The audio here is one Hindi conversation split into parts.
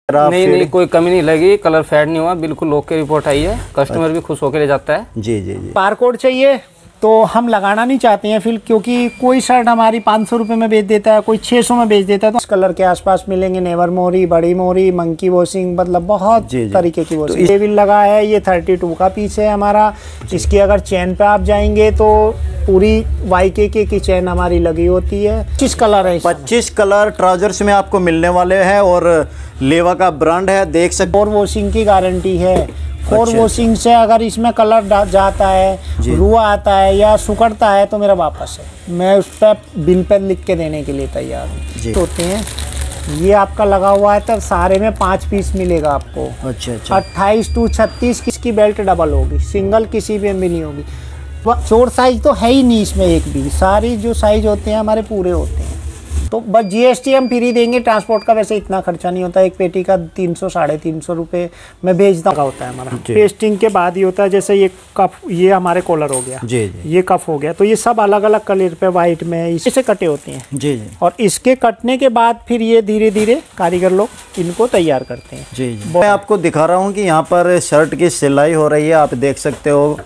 नहीं नहीं, कोई कमी नहीं लगी, कलर फेड नहीं हुआ, बिल्कुल ओके रिपोर्ट आई है। कस्टमर भी खुश होकर ले जाता है। जी जी जी। बारकोड चाहिए तो हम लगाना नहीं चाहते हैं फिर, क्योंकि कोई शर्ट हमारी 500 रुपये में बेच देता है, कोई 600 में बेच देता है। तो इस कलर के आसपास मिलेंगे नेवर मोरी, बड़ी मोरी, मंकी वॉशिंग, मतलब बहुत तरीके की वॉशिंग। ये भी लगा है, ये 32 का पीस है हमारा। इसकी अगर चेन पे आप जाएंगे तो पूरी YKK की चेन हमारी लगी होती है। 25 कलर है, 25 कलर ट्राउजर्स में आपको मिलने वाले हैं और लेवा का ब्रांड है, देख सकते। और वॉशिंग की गारंटी है। और वॉशिंग से अगर इसमें कलर जाता है, रुआ आता है या सुकड़ता है तो मेरा वापस है। मैं उस पर बिल पे लिख के देने के लिए तैयार हूँ। होते हैं ये आपका लगा हुआ है, तो सारे में 5 पीस मिलेगा आपको। अच्छा अच्छा। 28 to 36 किसकी बेल्ट डबल होगी, सिंगल किसी में भी नहीं होगी। चोर साइज तो है ही नहीं इसमें एक भी, सारी जो साइज होते हैं हमारे पूरे होते हैं। तो बस GST हम फ्री देंगे, ट्रांसपोर्ट का वैसे इतना खर्चा नहीं होता। एक पेटी का 300 साढ़े 300 रुपये में भेजना होता है हमारा। पेस्टिंग के बाद ही होता है, जैसे ये कफ, ये हमारे कॉलर हो गया जी, ये कफ हो गया, तो ये सब अलग अलग कलर पे वाइट में इससे कटे होते हैं जी जी। और इसके कटने के बाद फिर ये धीरे धीरे कारीगर लोग इनको तैयार करते हैं जी जी। मैं आपको दिखा रहा हूँ कि यहाँ पर शर्ट की सिलाई हो रही है, आप देख सकते हो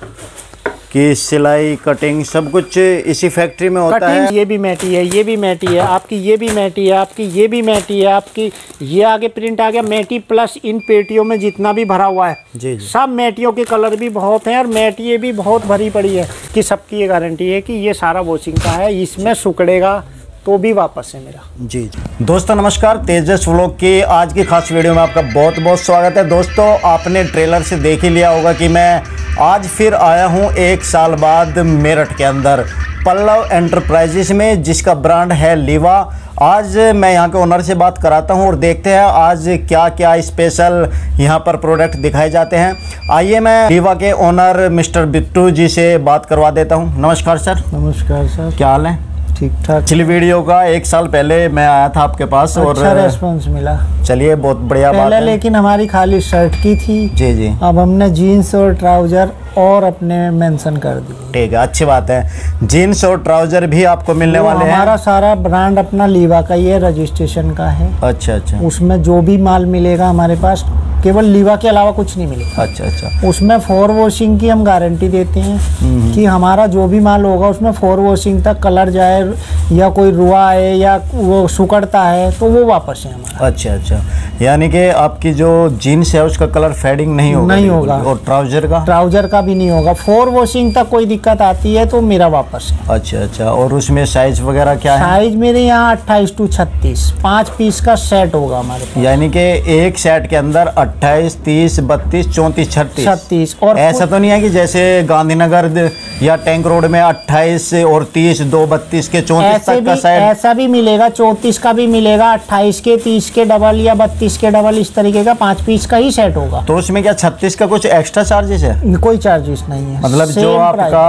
कि सिलाई कटिंग सब कुछ इसी फैक्ट्री में होता है। ये भी मैटी है, ये भी मैटी है आपकी, ये भी मैटी है आपकी, ये भी मैटी है आपकी, ये आगे प्रिंट आ गया मैटी प्लस इन पेटियों में जितना भी भरा हुआ है जी जी। सब मैटियों के कलर भी बहुत हैं और मैटिये भी बहुत भरी पड़ी है कि सबकी ये गारंटी है कि ये सारा वॉशिंग का है, इसमें सुकड़ेगा तो भी वापस है मेरा जी जी। दोस्तों नमस्कार, तेजस व्लॉग की आज की खास वीडियो में आपका बहुत बहुत स्वागत है। दोस्तों आपने ट्रेलर से देख ही लिया होगा कि मैं आज फिर आया हूं 1 साल बाद मेरठ के अंदर पल्लव एंटरप्राइजेस में, जिसका ब्रांड है लीवा। आज मैं यहां के ओनर से बात कराता हूं और देखते हैं आज क्या क्या स्पेशल यहां पर प्रोडक्ट दिखाए जाते हैं। आइए मैं लीवा के ओनर मिस्टर बिट्टू जी से बात करवा देता हूं। नमस्कार सर। नमस्कार सर, क्या हाल है? ठीक ठाक। पिछली वीडियो का 1 साल पहले मैं आया था आपके पास और अच्छा रेस्पॉन्स मिला। चलिए बहुत बढ़िया बात है। लेकिन हमारी खाली शर्ट की थी जी जी, अब हमने जीन्स और ट्राउजर और अपने मेंशन कर दी। ठीक है, अच्छी बात है। जीन्स और ट्राउजर भी आपको मिलने वाले हैं। हमारा सारा ब्रांड अपना लीवा का ही है, रजिस्ट्रेशन का है। अच्छा अच्छा। उसमें जो भी माल मिलेगा हमारे पास केवल लीवा के अलावा कुछ नहीं मिलेगा। अच्छा अच्छा। उसमें 4 वॉशिंग की हम गारंटी देते हैं कि हमारा जो भी माल होगा उसमें 4 वॉशिंग तक कलर जाए या कोई रुआ है या वो सुकड़ता है तो वो वापस है हमारा। अच्छा अच्छा, यानी कि आपकी जो जीन्स है उसका कलर फेडिंग नहीं होगा? नहीं होगा। और ट्राउजर का भी नहीं होगा। 4 वॉशिंग तक कोई दिक्कत आती है तो मेरा वापस है। अच्छा अच्छा। और उसमें साइज वगैरह क्या है? साइज मेरे यहाँ 28 to 36 5 पीस का सेट होगा हमारे पास। यानी कि एक सेट के अंदर 28, 30, 32, 34, 36। और ऐसा तो नहीं है कि जैसे गांधीनगर या टैंक रोड में 28 और 30, 2 32 के 34 तक का सेट? ऐसा भी मिलेगा, 34 का भी मिलेगा, 28 के 30 के डबल या 32 के डबल, इस तरीके का 5 पीस का ही सेट होगा। तो उसमें क्या 36 का कुछ एक्स्ट्रा चार्जेस है? कोई चार्जेस नहीं है, मतलब जो आपका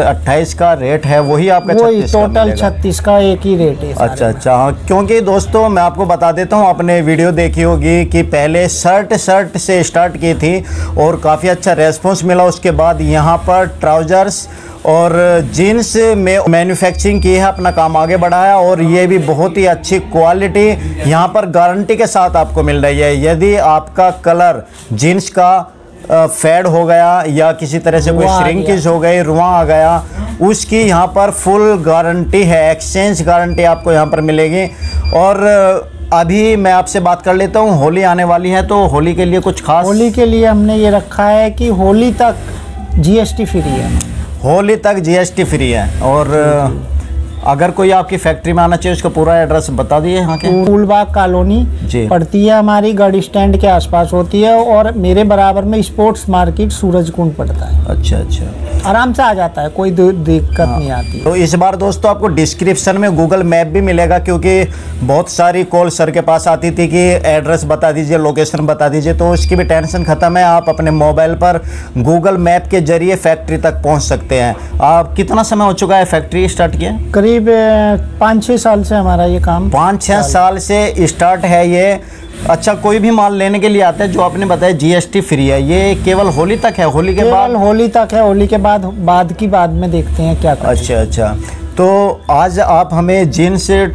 28 का रेट है वही आपका 36 टोटल 36 का एक ही रेट है। अच्छा अच्छा। हाँ, क्योंकि दोस्तों मैं आपको बता देता हूँ, आपने वीडियो देखी होगी कि पहले शर्ट से स्टार्ट की थी और काफ़ी अच्छा रेस्पॉन्स मिला। उसके बाद यहाँ पर ट्राउजर्स और जीन्स में मैन्युफैक्चरिंग की है, अपना काम आगे बढ़ाया और ये भी बहुत ही अच्छी क्वालिटी यहाँ पर गारंटी के साथ आपको मिल रही है। यदि आपका कलर जीन्स का फेड हो गया या किसी तरह से कोई श्रिंकेज हो गई, रुआ आ गया, उसकी यहाँ पर फुल गारंटी है, एक्सचेंज गारंटी आपको यहाँ पर मिलेगी। और अभी मैं आपसे बात कर लेता हूँ, होली आने वाली है तो होली के लिए कुछ खास? होली के लिए हमने ये रखा है कि होली तक GST फ्री है। होली तक GST फ्री है। और अगर कोई आपकी फैक्ट्री में आना चाहिए उसका पूरा एड्रेस बता दिए। यहाँ के फूलबाग कॉलोनी पड़ती है हमारी, गाड़ी स्टैंड के आसपास होती है और मेरे बराबर में स्पोर्ट्स मार्केट सूरज कुंड पड़ता है। अच्छा अच्छा, आराम से आ जाता है, कोई दिक्कत नहीं आती। तो इस बार दोस्तों आपको डिस्क्रिप्शन में गूगल मैप भी मिलेगा, क्योंकि बहुत सारी कॉल सर के पास आती थी कि एड्रेस बता दीजिए, लोकेशन बता दीजिए, तो उसकी भी टेंशन खत्म है। आप अपने मोबाइल पर गूगल मैप के जरिए फैक्ट्री तक पहुँच सकते हैं। आप कितना समय हो चुका है फैक्ट्री स्टार्ट किया? करीब 5-6 साल से हमारा ये काम 5-6 साल से स्टार्ट है ये। अच्छा, कोई भी माल लेने के लिए आता है जो आपने बताया GST फ्री है, ये केवल होली तक है? होली के बाद? होली तक है, होली के बाद में देखते हैं क्या करते हैं। अच्छा अच्छा। तो आज आप हमें जीन्स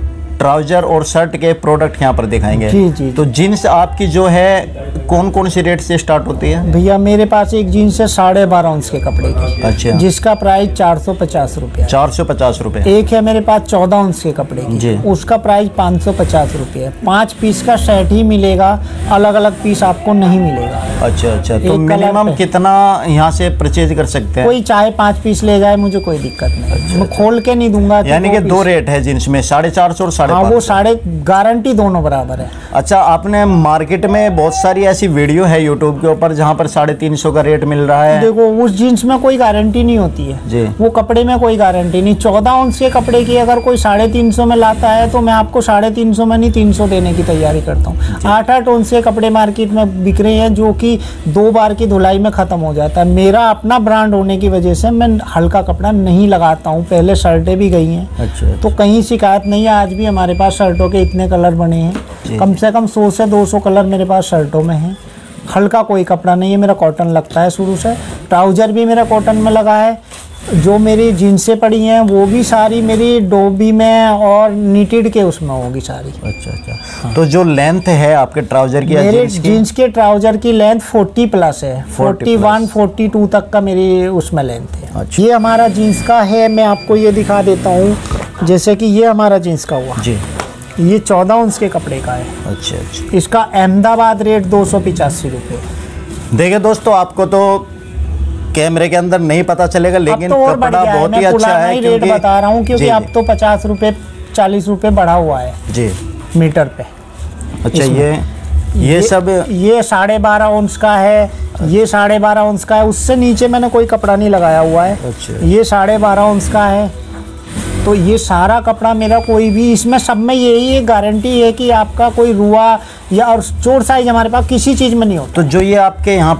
ट्राउजर और शर्ट के प्रोडक्ट यहाँ पर दिखाएंगे। जी, जी। तो जीन्स आपकी जो है कौन कौन सी रेट से स्टार्ट होती है? भैया मेरे पास एक जीन्स है 12.5 ऑंस के कपड़े की, अच्छा, जिसका प्राइस 450 रुपये। 450 रुपये। एक है मेरे पास 14 ऑंस के कपड़े की, उसका प्राइस 550 रुपये है। 5 पीस का सेट ही मिलेगा, अलग अलग पीस आपको नहीं मिलेगा। अच्छा अच्छा, तो एक मिनिमम कितना यहाँ से परचेज कर सकते हैं? कोई चाहे 5 पीस ले जाए, मुझे कोई दिक्कत नहीं। अच्छा, मैं खोल के नहीं दूंगा। यानी कि 2 रेट है जींस में, 450 और 550। हाँ, वो साढ़े गारंटी दोनों बराबर है। अच्छा, आपने मार्केट में बहुत सारी ऐसी वीडियो है यूट्यूब के ऊपर जहाँ पर 350 का रेट मिल रहा है। देखो, उस जीन्स में कोई गारंटी नहीं होती है जी। वो कपड़े में कोई गारंटी नहीं। 14 ऑंस के कपड़े की अगर कोई 350 में लाता है तो मैं आपको 350 में नहीं 300 देने की तैयारी करता हूँ। 8-8 ऑंस के कपड़े मार्केट में बिक रहे हैं जो कि 2 बार की धुलाई में ख़त्म हो जाता है। मेरा अपना ब्रांड होने की वजह से मैं हल्का कपड़ा नहीं लगाता हूँ। पहले शर्टें भी गई हैं। अच्छा, तो कहीं शिकायत नहीं है। आज भी हमारे पास शर्टों के इतने कलर बने हैं, कम से कम 100 से 200 कलर मेरे पास शर्टों में हैं। हल्का कोई कपड़ा नहीं है, मेरा कॉटन लगता है शुरू से। ट्राउज़र भी मेरा कॉटन में लगा है। जो मेरी जीन्सें पड़ी हैं वो भी सारी मेरी डोबी में और नीटेड के उसमें होगी सारी। अच्छा अच्छा। हाँ। तो जो लेंथ है आपके ट्राउजर की, मेरे जीन्स के ट्राउजर की लेंथ 40 प्लस है। 41, 42 तक का मेरी उसमें लेंथ है। अच्छा। ये हमारा जीन्स का है, मैं आपको ये दिखा देता हूँ। जैसे कि ये हमारा जीन्स का हुआ जी, ये 14 ऑंस के कपड़े का है। अच्छा अच्छा। इसका अहमदाबाद रेट 285 रुपये। देखिए दोस्तों, आपको तो कैमरे के अंदर नहीं पता चलेगा, लेकिन तो और कपड़ा बहुत ही अच्छा है। रेट बता रहा हूँ क्योंकि अब तो 50 रुपये 40 रुपये बढ़ा हुआ है जी मीटर पे। अच्छा, ये सब ये 12.5 ऑंस का है, ये 12.5 ऑंस का है। उससे नीचे मैंने कोई कपड़ा नहीं लगाया हुआ है। अच्छा। ये 12.5 ऑंस का है। तो ये सारा कपड़ा मेरा कोई भी इसमें सब में यही एक गारंटी है कि आपका कोई रुआ या और चोर साइज हमारे पास किसी चीज़ में नहीं होता। तो जो ये आपके यहाँ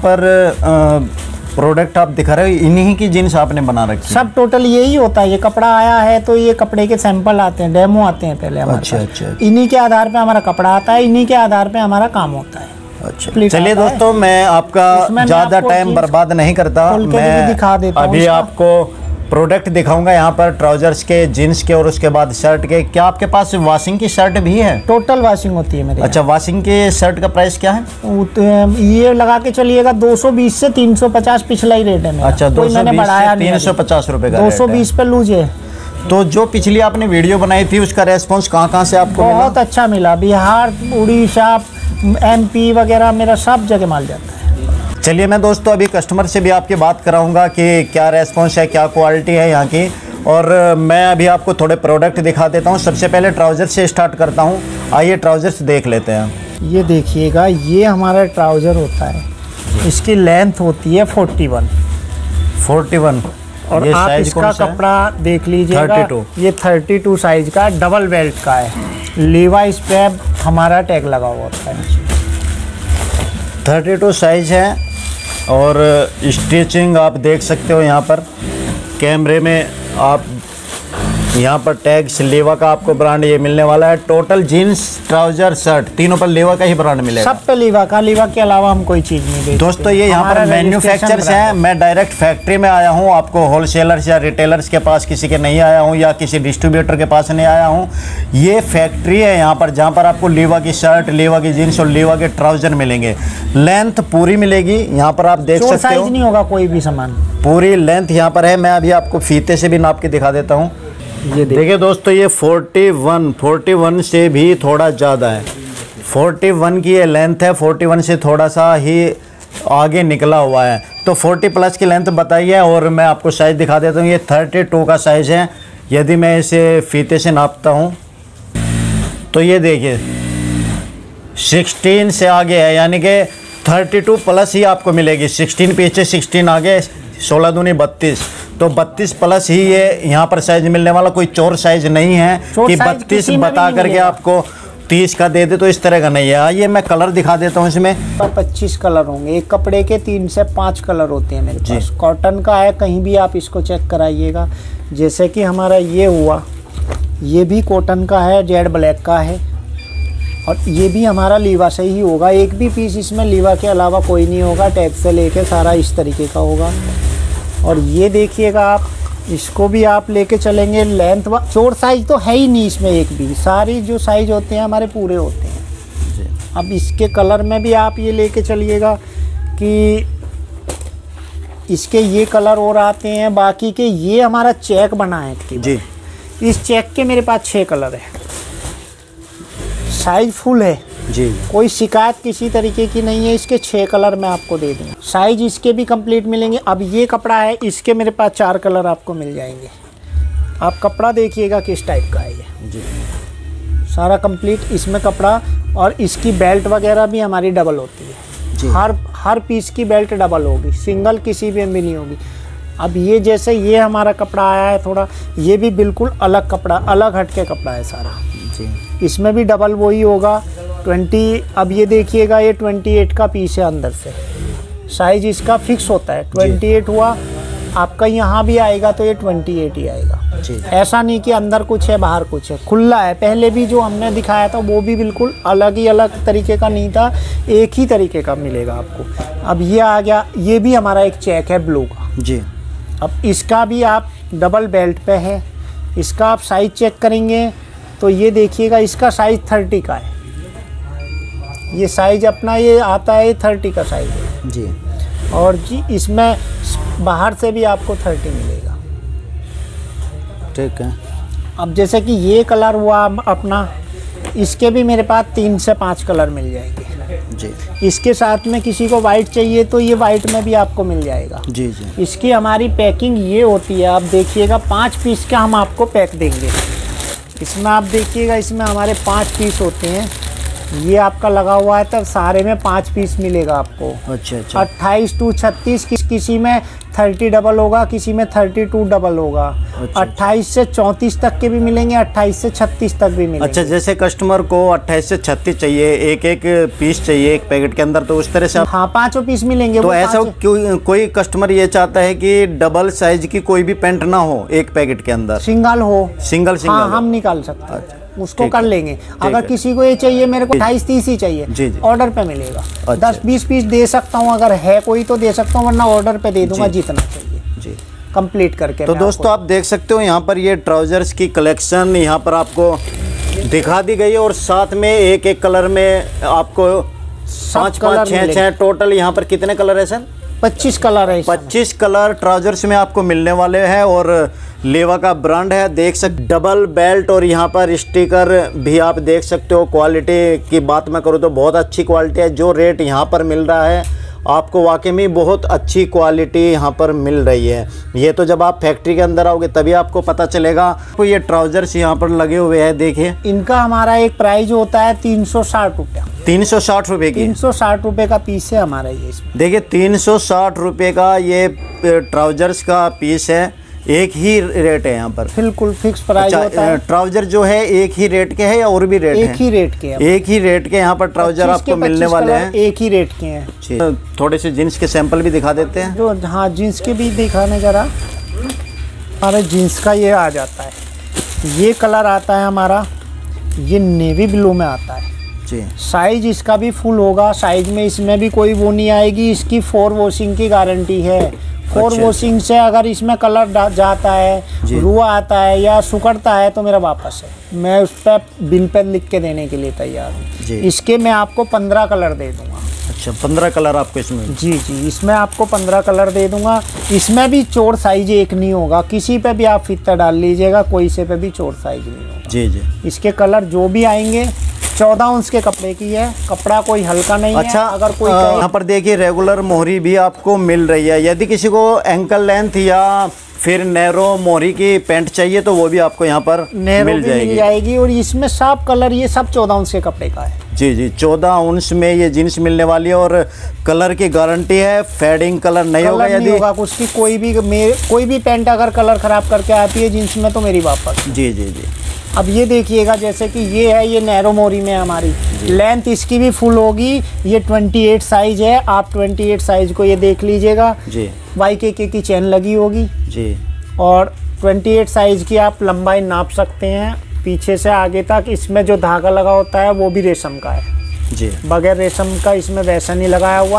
पर प्रोडक्ट आप दिखा रहे हो, इन्हीं की जीन्स आपने बना रखी है? सब टोटल यही होता है। ये कपड़ा आया है तो ये कपड़े के सैंपल आते हैं, डेमो आते हैं पहले हमारे अच्छा, पास। अच्छा। इन्हीं के आधार पे हमारा कपड़ा आता है, इन्हीं के आधार पे हमारा काम होता है। अच्छा, चलिए दोस्तों, मैं आपका ज़्यादा टाइम बर्बाद नहीं करता। मैं दिखा देता हूं। अभी आपको प्रोडक्ट दिखाऊंगा यहाँ पर ट्राउजर्स के, जीन्स के और उसके बाद शर्ट के। क्या आपके पास वॉशिंग की शर्ट भी है? टोटल वॉशिंग होती है मेरे। अच्छा, वॉशिंग के शर्ट का प्राइस क्या है? ये लगा के चलिएगा 220 से 350 पिछला ही रेट है मेरा। अच्छा, 220 से 350 रुपए का 220 पे लूजिए। तो जो पिछली आपने वीडियो बनाई थी उसका रेस्पॉन्स कहाँ से आपको मिला? बहुत अच्छा मिला। बिहार, उड़ीसा, MP वगैरह मेरा सब जगह माल जाता है। चलिए, मैं दोस्तों अभी कस्टमर से भी आपकी बात कराऊंगा कि क्या रेस्पॉन्स है, क्या क्वालिटी है यहाँ की। और मैं अभी आपको थोड़े प्रोडक्ट दिखा देता हूँ। सबसे पहले ट्राउज़र से स्टार्ट करता हूँ। आइए ट्राउज़र्स देख लेते हैं। ये देखिएगा, ये हमारा ट्राउज़र होता है। इसकी लेंथ होती है 41 और ये आप साइज इसका कपड़ा देख लीजिएगा। 32। ये 32 साइज का डबल बेल्ट का है। लीवाइस पे हमारा टैग लगा हुआ होता है। 32 साइज है और स्टिचिंग आप देख सकते हो यहाँ पर कैमरे में। आप यहाँ पर टैग लेवा का आपको ब्रांड ये मिलने वाला है। टोटल जीन्स, ट्राउजर, शर्ट तीनों पर लेवा का ही ब्रांड मिलेगा। सब पे लीवा का। लीवा के अलावा हम कोई चीज़ नहीं बेचते। दोस्तों, ये यहाँ पर मैन्युफैक्चरर्स हैं। मैं डायरेक्ट फैक्ट्री में आया हूँ। आपको होलसेलर्स या रिटेलर्स के पास किसी के नहीं आया हूँ या किसी डिस्ट्रीब्यूटर के पास नहीं आया हूँ। ये फैक्ट्री है यहाँ पर, जहाँ पर आपको लीवा की शर्ट, लीवा की जीन्स और लीवा के ट्राउजर मिलेंगे। लेंथ पूरी मिलेगी। यहाँ पर आप देख सकते हो, साइज नहीं होगा कोई भी सामान। पूरी लेंथ यहाँ पर है। मैं अभी आपको फीते से भी नाप के दिखा देता हूँ। ये देखिए दोस्तों, ये 41 से भी थोड़ा ज़्यादा है। 41 की ये लेंथ है। 41 से थोड़ा सा ही आगे निकला हुआ है। तो 40 प्लस की लेंथ बताइए। और मैं आपको साइज़ दिखा देता हूँ। ये 32 का साइज़ है। यदि मैं इसे फीते से नापता हूँ तो ये देखिए 16 से आगे है, यानी कि 32 प्लस ही आपको मिलेगी। 16 पीछे, 16 आगे, 16 दूनी 32। तो 32 प्लस ही ये यहाँ पर साइज मिलने वाला। कोई चोर साइज नहीं है कि 32 बता करके आपको 30 का दे दे, तो इस तरह का नहीं है। आइए मैं कलर दिखा देता हूँ इसमें। 25 कलर होंगे। एक कपड़े के 3 से 5 कलर होते हैं मेरे पास। कॉटन का है, कहीं भी आप इसको चेक कराइएगा। जैसे कि हमारा ये हुआ, ये भी कॉटन का है, जेड ब्लैक का है। और ये भी हमारा लीवा से ही होगा। एक भी पीस इसमें लीवा के अलावा कोई नहीं होगा। टैग से लेके सारा इस तरीके का होगा। और ये देखिएगा आप, इसको भी आप लेके चलेंगे। लेंथ चोर साइज तो है ही नहीं इसमें एक भी, सारी जो साइज होते हैं हमारे पूरे होते हैं जी। अब इसके कलर में भी आप ये लेके चलिएगा कि इसके ये कलर और आते हैं, बाकी के ये हमारा चेक बना है जी। इस चेक के मेरे पास 6 कलर है, साइज फुल है जी। कोई शिकायत किसी तरीके की नहीं है। इसके 6 कलर मैं आपको दे दूँगा, साइज इसके भी कंप्लीट मिलेंगे। अब ये कपड़ा है, इसके मेरे पास 4 कलर आपको मिल जाएंगे। आप कपड़ा देखिएगा किस टाइप का है ये जी। सारा कंप्लीट इसमें कपड़ा, और इसकी बेल्ट वगैरह भी हमारी डबल होती है जी। हर पीस की बेल्ट डबल होगी, सिंगल किसी भी में नहीं होगी। अब ये जैसे ये हमारा कपड़ा आया है थोड़ा, ये भी बिल्कुल अलग कपड़ा, अलग हटके कपड़ा है सारा जी। इसमें भी डबल वही होगा 20। अब ये देखिएगा ये 28 का पीस है, अंदर से साइज इसका फिक्स होता है 28 हुआ आपका, यहाँ भी आएगा तो ये 28 ही आएगा जी। ऐसा नहीं कि अंदर कुछ है बाहर कुछ है, खुला है। पहले भी जो हमने दिखाया था वो भी बिल्कुल अलग तरीके का नहीं था, एक ही तरीके का मिलेगा आपको। अब ये आ गया, ये भी हमारा एक चेक है ब्लू का जी। अब इसका भी आप डबल बेल्ट पे है, इसका आप साइज चेक करेंगे तो ये देखिएगा इसका साइज 30 का है, ये साइज अपना ये आता है 30 का साइज है जी। और जी इसमें बाहर से भी आपको 30 मिलेगा। ठीक है। अब जैसे कि ये कलर हुआ अपना, इसके भी मेरे पास 3 से 5 कलर मिल जाएंगे जी। इसके साथ में किसी को वाइट चाहिए तो ये वाइट में भी आपको मिल जाएगा जी जी। इसकी हमारी पैकिंग ये होती है, आप देखिएगा 5 पीस का हम आपको पैक देंगे। इसमें आप देखिएगा इसमें हमारे 5 पीस होते हैं, ये आपका लगा हुआ है तब सारे में 5 पीस मिलेगा आपको। अच्छा अच्छा। 28 to 36 किसी में 30 डबल होगा, किसी में 32 डबल होगा। अच्छा। 28 से 34 तक के भी मिलेंगे, 28 से 36 तक भी मिलेंगे। अच्छा, जैसे कस्टमर को 28 से 36 चाहिए, एक पीस चाहिए एक पैकेट के अंदर, तो उस तरह से आप हाँ 5 पीस मिलेंगे। तो वो ऐसा 5 क्यों कोई कस्टमर ये चाहता है कि डबल साइज की कोई भी पैंट ना हो एक पैकेट के अंदर, सिंगल हो, सिंगल सिंगल हाँ हो। हम निकाल सकते हैं उसको ठीक कर है। लेंगे। अगर किसी को ये चाहिए मेरे को 28-30 ही चाहिए, जी, जी। ऑर्डर पे मिलेगा। अच्छा। 10-20 पीस दे सकता हूँ, अगर है कोई तो दे सकता हूँ, वरना ऑर्डर पे दे दूंगा जितना चाहिए जी। कंप्लीट करके। तो दोस्तों आप देख सकते हो यहाँ पर ये ट्राउजर्स की कलेक्शन यहाँ पर आपको दिखा दी गई है, और साथ में एक एक कलर में आपको 5-5, 6-6 टोटल यहाँ पर कितने कलर है सर? 25 कलर है इसमें। 25 कलर ट्राउजर्स में आपको मिलने वाले हैं, और लेवा का ब्रांड है, देख सकते डबल बेल्ट, और यहाँ पर स्टिकर भी आप देख सकते हो। क्वालिटी की बात मैं करूँ तो बहुत अच्छी क्वालिटी है। जो रेट यहाँ पर मिल रहा है आपको वाकई में बहुत अच्छी क्वालिटी यहाँ पर मिल रही है। ये तो जब आप फैक्ट्री के अंदर आओगे तभी आपको पता चलेगा। तो ये ट्राउजर्स यहाँ पर लगे हुए हैं, देखिए इनका हमारा एक प्राइस होता है 360 रुपया। 360 रुपये की 360 रुपये का पीस है हमारा ये इसमें। देखिए 360 रुपये का ये ट्राउजर्स का पीस है, एक ही रेट है यहाँ पर, बिल्कुल फिक्स प्राइस होता है। ट्राउजर जो है एक ही रेट के हैं या और भी रेट एक हैं? ही रेट के हैं। एक ही रेट के यहाँ पर ट्राउजर 25 आपको के मिलने 25 वाले कलर हैं। एक ही रेट के हैं। थोड़े से जीन्स के सैंपल भी दिखा देते हैं। जो हाँ जीन्स के भी दिखाने जरा, हमारा जीन्स का ये आ जाता है, ये कलर आता है हमारा, ये नेवी ब्लू में आता है जी। साइज इसका भी फुल होगा, साइज में इसमें भी कोई वो नहीं आएगी। इसकी 4 वॉशिंग की गारंटी है। 4 वॉशिंग से अगर इसमें कलर जाता है, रुआ आता है या सुकड़ता है तो मेरा वापस है, मैं उस पर बिल पे लिख के देने के लिए तैयार हूँ। इसके मैं आपको 15 कलर दे दूंगा। अच्छा 15 कलर आपको इसमें? जी जी, इसमें आपको 15 कलर दे दूंगा। इसमें भी चौड़ साइज एक नहीं होगा, किसी पे भी आप फीता डाल लीजिएगा, कोई से पे भी चौड़ साइज नहीं होगा। जी जी। इसके कलर जो भी आएंगे 14 अंश के कपड़े की है, कपड़ा कोई हल्का नहीं अच्छा, है। अगर कोई यहाँ पर देखिए रेगुलर मोहरी भी आपको मिल रही है। यदि किसी को एंकल लेंथ या फिर नैरो मोहरी की पैंट चाहिए तो वो भी आपको यहाँ पर मिल जाएगी। और इसमें सब कलर ये सब 14 अंश के कपड़े का है। जी जी, 14 अंश में ये जीन्स मिलने वाली है, और कलर की गारंटी है, फेडिंग कलर नहीं होगा। यदि होगा उसकी कोई भी पैंट अगर कलर खराब करके आती है जीन्स में तो मेरी वापस। जी जी जी। अब ये देखिएगा जैसे कि ये है, ये नैरो मोरी में हमारी लेंथ इसकी भी फुल होगी। ये 28 साइज है, आप 28 साइज को ये देख लीजिएगा जी। YKK की चैन लगी होगी जी, और 28 साइज की आप लंबाई नाप सकते हैं पीछे से आगे तक। इसमें जो धागा लगा होता है वो भी रेशम का है जी। बगैर रेशम का इसमें वैसा नहीं लगाया हुआ है।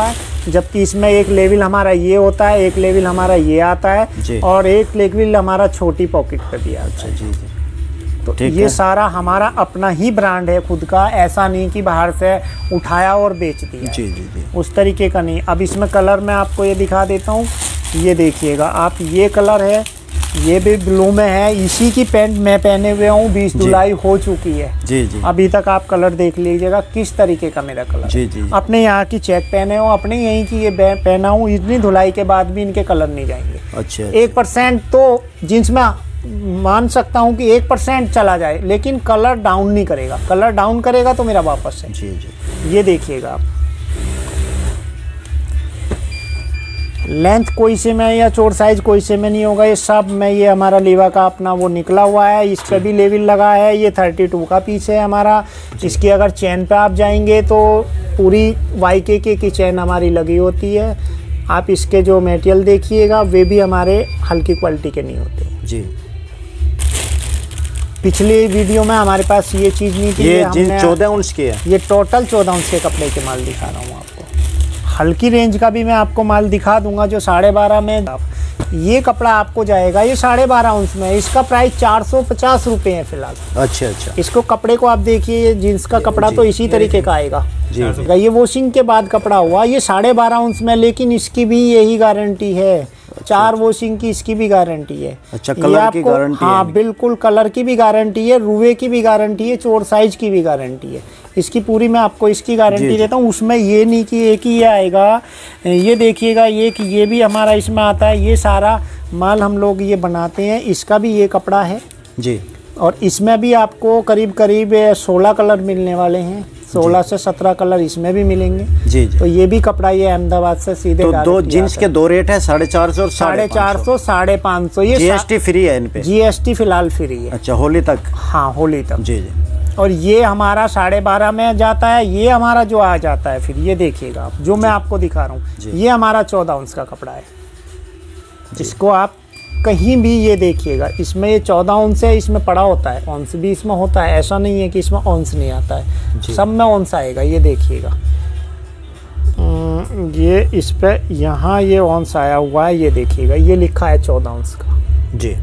जबकि इसमें एक लेवल हमारा ये होता है, एक लेवल हमारा ये आता जी। है और एक लेवल हमारा छोटी पॉकेट का दिया आता है। जी जी। तो ठीक ये है। सारा हमारा अपना ही ब्रांड है खुद का, ऐसा नहीं कि बाहर से उठाया और बेच दिया। जी जी जी। उस तरीके का नहीं। अब इसमें कलर मैं आपको ये दिखा देता हूँ, ये देखिएगा आप, ये कलर है, ये भी ब्लू में है। इसी की पैंट मैं पहने हुए हूँ, 20 धुलाई हो चुकी है। जी जी। अभी तक आप कलर देख लीजिएगा किस तरीके का मेरा कलर जी है। जी। अपने यहाँ की चेक पहने हो, अपने यहीं की ये पहना हूँ, इतनी धुलाई के बाद भी इनके कलर नहीं जाएंगे। अच्छा। 1% तो जींस में मान सकता हूँ कि 1% चला जाए, लेकिन कलर डाउन नहीं करेगा। कलर डाउन करेगा तो मेरा वापस है। जी जी। ये देखिएगा आप, लेंथ कोई से में या चोर साइज कोई से में नहीं होगा। ये सब में, ये हमारा लीवा का अपना वो निकला हुआ है, इस पे भी लेवल लगा है। ये 32 का पीस है हमारा। इसकी अगर चैन पे आप जाएंगे तो पूरी YKK की चैन हमारी लगी होती है। आप इसके जो मटेरियल देखिएगा वे भी हमारे हल्की क्वालिटी के नहीं होते। जी। पिछली वीडियो में हमारे पास ये चीज़ नहीं थी। ये जींस 14 अंश की है। ये टोटल 14 अंश के कपड़े के माल दिखा रहा हूँ आपको। हल्की रेंज का भी मैं आपको माल दिखा दूंगा जो 12.5 में। ये कपड़ा आपको जाएगा, ये 12.5 अंश में। इसका प्राइस 450 रुपये है फिलहाल। अच्छा अच्छा। इसको कपड़े को आप देखिए, जींस का कपड़ा तो इसी तरीके का आएगा। जी। ये वॉशिंग के बाद कपड़ा हुआ, ये 12.5 अंश में, लेकिन इसकी भी यही गारंटी है। 4 वॉशिंग की इसकी भी गारंटी है। अच्छा, कलर की गारंटी है। हाँ बिल्कुल, कलर की भी गारंटी है, रुए की भी गारंटी है, चोर साइज की भी गारंटी है। इसकी पूरी मैं आपको इसकी गारंटी देता हूँ। उसमें ये नहीं कि एक ही ये आएगा। ये देखिएगा, ये कि ये भी हमारा इसमें आता है। ये सारा माल हम लोग ये बनाते हैं। इसका भी ये कपड़ा है जी। और इसमें भी आपको करीब करीब 16 कलर मिलने वाले हैं। 16 से 17 कलर इसमें भी मिलेंगे। जी जी। तो ये भी कपड़ा ये अहमदाबाद से सीधे तो दो जींस के 2 रेट है, 450 और 450, 550। ये GST फ्री है इन पे? GST फिलहाल फ्री है। अच्छा, होली तक? हाँ होली तक। जी जी। और ये हमारा 12.5 में जाता है। ये हमारा जो आ जाता है फिर, ये देखिएगा आप, जो मैं आपको दिखा रहा हूँ, ये हमारा 14 अंश का कपड़ा है। इसको आप कहीं भी ये देखिएगा, इसमें ये 14 अंश है, इसमें पड़ा होता है। अंश भी इसमें होता है, ऐसा नहीं है कि इसमें अंश नहीं आता है, सब में अंश आएगा। ये देखिएगा, ये इस पे यहाँ ये अंश आया हुआ है, ये देखिएगा, ये लिखा है 14 अंश का जी।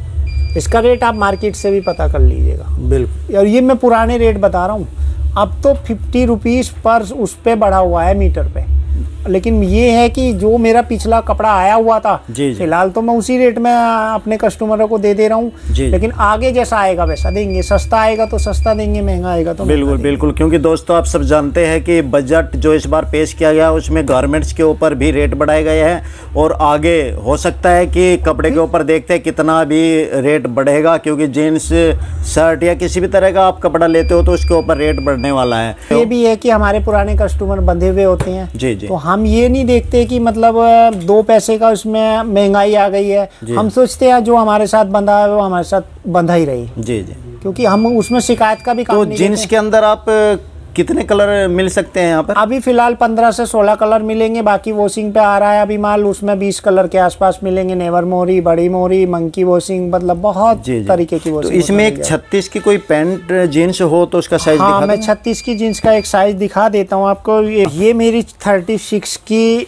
इसका रेट आप मार्केट से भी पता कर लीजिएगा। बिल्कुल। और ये मैं पुराने रेट बता रहा हूँ, अब तो 50 रुपीज़ पर उस पे बढ़ा हुआ है मीटर पे। लेकिन ये है कि जो मेरा पिछला कपड़ा आया हुआ था, फिलहाल तो मैं उसी रेट में अपने कस्टमरों को दे रहा हूँ। लेकिन आगे जैसा आएगा वैसा देंगे। सस्ता आएगा तो सस्ता देंगे, महंगा आएगा तो बिल्कुल बिल्कुल। क्योंकि दोस्तों आप सब जानते हैं कि बजट जो इस बार पेश किया गया उसमें गारमेंट्स के ऊपर भी रेट बढ़ाए गए हैं, और आगे हो सकता है कि कपड़े के ऊपर देखते हैं कितना भी रेट बढ़ेगा, क्योंकि जीन्स शर्ट या किसी भी तरह का आप कपड़ा लेते हो तो उसके ऊपर रेट बढ़ने वाला है। ये भी है कि हमारे पुराने कस्टमर बंधे हुए होते हैं। जी जी। तो हम ये नहीं देखते कि मतलब 2 पैसे का उसमें महंगाई आ गई है। हम सोचते हैं जो हमारे साथ बंधा है वो हमारे साथ बंधा ही रही। जी जी। क्योंकि हम उसमें शिकायत का भी काम नहीं। तो जीन्स के अंदर आप कितने कलर मिल सकते हैं यहाँ पर? अभी फिलहाल 15 से 16 कलर मिलेंगे। बाकी वॉशिंग पे आ रहा है अभी माल, उसमें 20 कलर के आसपास मिलेंगे। नेवर मोरी, बड़ी मोरी, मंकी वॉशिंग, मतलब बहुत तरीके की वॉशिंग। तो इसमें एक 36 की कोई पैंट जीन्स हो तो उसका साइज हाँ, मैं 36 की जीन्स का एक साइज दिखा देता हूँ आपको। ये मेरी 36 की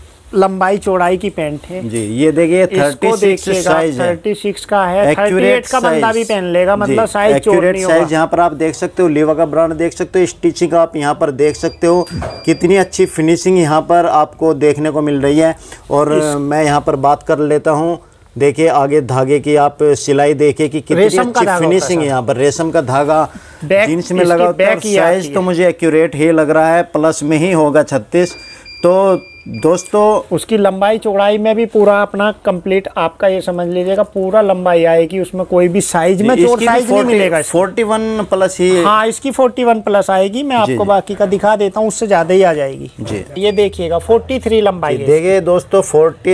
लंबाई चौड़ाई की पैंट है जी। ये देखिए 36 साइज है, 36 का है। 38 का बंदा भी पहन लेगा, मतलब साइज चोट नहीं होगा। यहाँ पर आप देख सकते हो, लीवा का ब्रांड देख सकते हो, स्टिचिंग आप यहाँ पर देख सकते हो, कितनी अच्छी फिनिशिंग यहाँ पर आपको देखने को मिल रही है। और मैं यहाँ पर बात कर लेता हूँ, देखिए आगे धागे की आप सिलाई देखिए कि कितनी अच्छी फिनिशिंग है। यहाँ पर रेशम का धागा जींस में लगा होता है। साइज तो मुझे एक्यूरेट ही लग रहा है, प्लस में ही होगा 36। तो दोस्तों उसकी लंबाई चौड़ाई में भी पूरा अपना कंप्लीट आपका ये समझ लीजिएगा, पूरा लंबाई आएगी। उसमें कोई भी साइज में चोर साइज नहीं मिलेगा। 41 प्लस ही। हाँ, इसकी 41 प्लस आएगी। मैं आपको बाकी का दिखा देता हूँ, उससे ज्यादा ही आ जाएगी जी। ये देखिएगा 43 लंबाई है। देखिए दोस्तों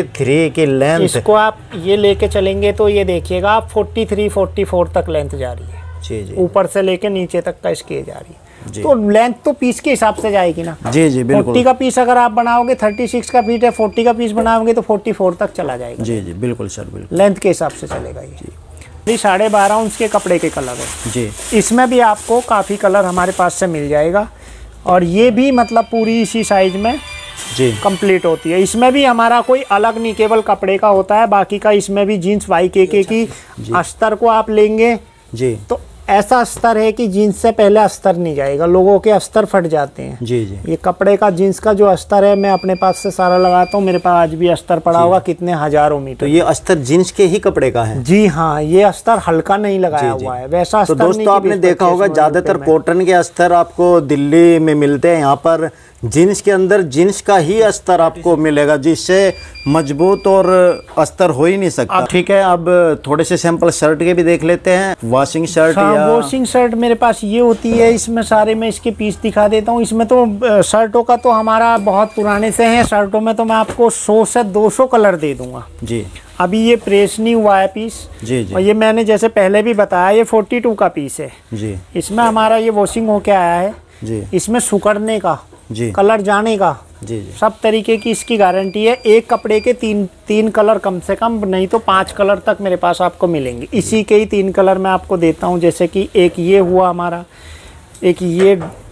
43 की लेंथ। इसको आप ये लेके चलेंगे तो ये देखिएगा आप 43, 44 तक लेंथ जा रही है जी जी। ऊपर से लेके नीचे तक का इसकी जा रही है। तो लेंथ तो पीस के हिसाब से जाएगी ना। जी जी बिल्कुल। 40 का पीस अगर आप बनाओगे, 36 का फीट है, 40 का पीस बनाओगे तो 44 तक चला जाएगा। जी जी बिल्कुल सर, बिल्कुल लेंथ के हिसाब से चलेगा ये। 12.5 अंश के कपड़े के कलर है जी। इसमें भी आपको काफ़ी कलर हमारे पास से मिल जाएगा। और ये भी मतलब पूरी इसी साइज में जी कंप्लीट होती है। इसमें भी हमारा कोई अलग नहीं, केवल कपड़े का होता है, बाकी का इसमें भी जीन्स YKK की अस्तर को आप लेंगे जी, तो ऐसा अस्तर है कि जीन्स से पहले अस्तर नहीं जाएगा, लोगों के अस्तर फट जाते हैं। जी जी, ये कपड़े का जीन्स का जो अस्तर है मैं अपने पास से सारा लगाता हूँ, मेरे पास आज भी अस्तर पड़ा होगा कितने हजारों मीटर। तो ये अस्तर जीन्स के ही कपड़े का है? जी हाँ, ये अस्तर हल्का नहीं लगाया हुआ है, वैसा तो अस्तर नहीं दोस्तों आपने देखा होगा ज्यादातर कॉटन के अस्तर आपको दिल्ली में मिलते हैं, यहाँ पर जीन्स के अंदर जीन्स का ही अस्तर आपको मिलेगा, जिससे मजबूत और अस्तर हो ही नहीं सकता। ठीक है, अब थोड़े से सैंपल शर्ट के भी देख लेते हैं। वॉशिंग शर्ट या वॉशिंग शर्ट मेरे पास ये होती है, इसमें सारे मैं इसके पीस दिखा देता हूँ। इसमें तो शर्टों का तो हमारा बहुत पुराने से है, शर्टों में तो मैं आपको 100 से 200 कलर दे दूंगा जी। अभी ये प्रेस नहीं हुआ है पीस जी जी, और ये मैंने जैसे पहले भी बताया ये 42 का पीस है जी। इसमें हमारा ये वॉशिंग होके आया है जी इसमें सुकड़ने का जी, कलर जाने का जी जी, सब तरीके की इसकी गारंटी है। एक कपड़े के तीन कलर कम से कम, नहीं तो 5 कलर तक मेरे पास आपको मिलेंगे। इसी के ही 3 कलर मैं आपको देता हूँ, जैसे कि एक ये हुआ हमारा, एक ये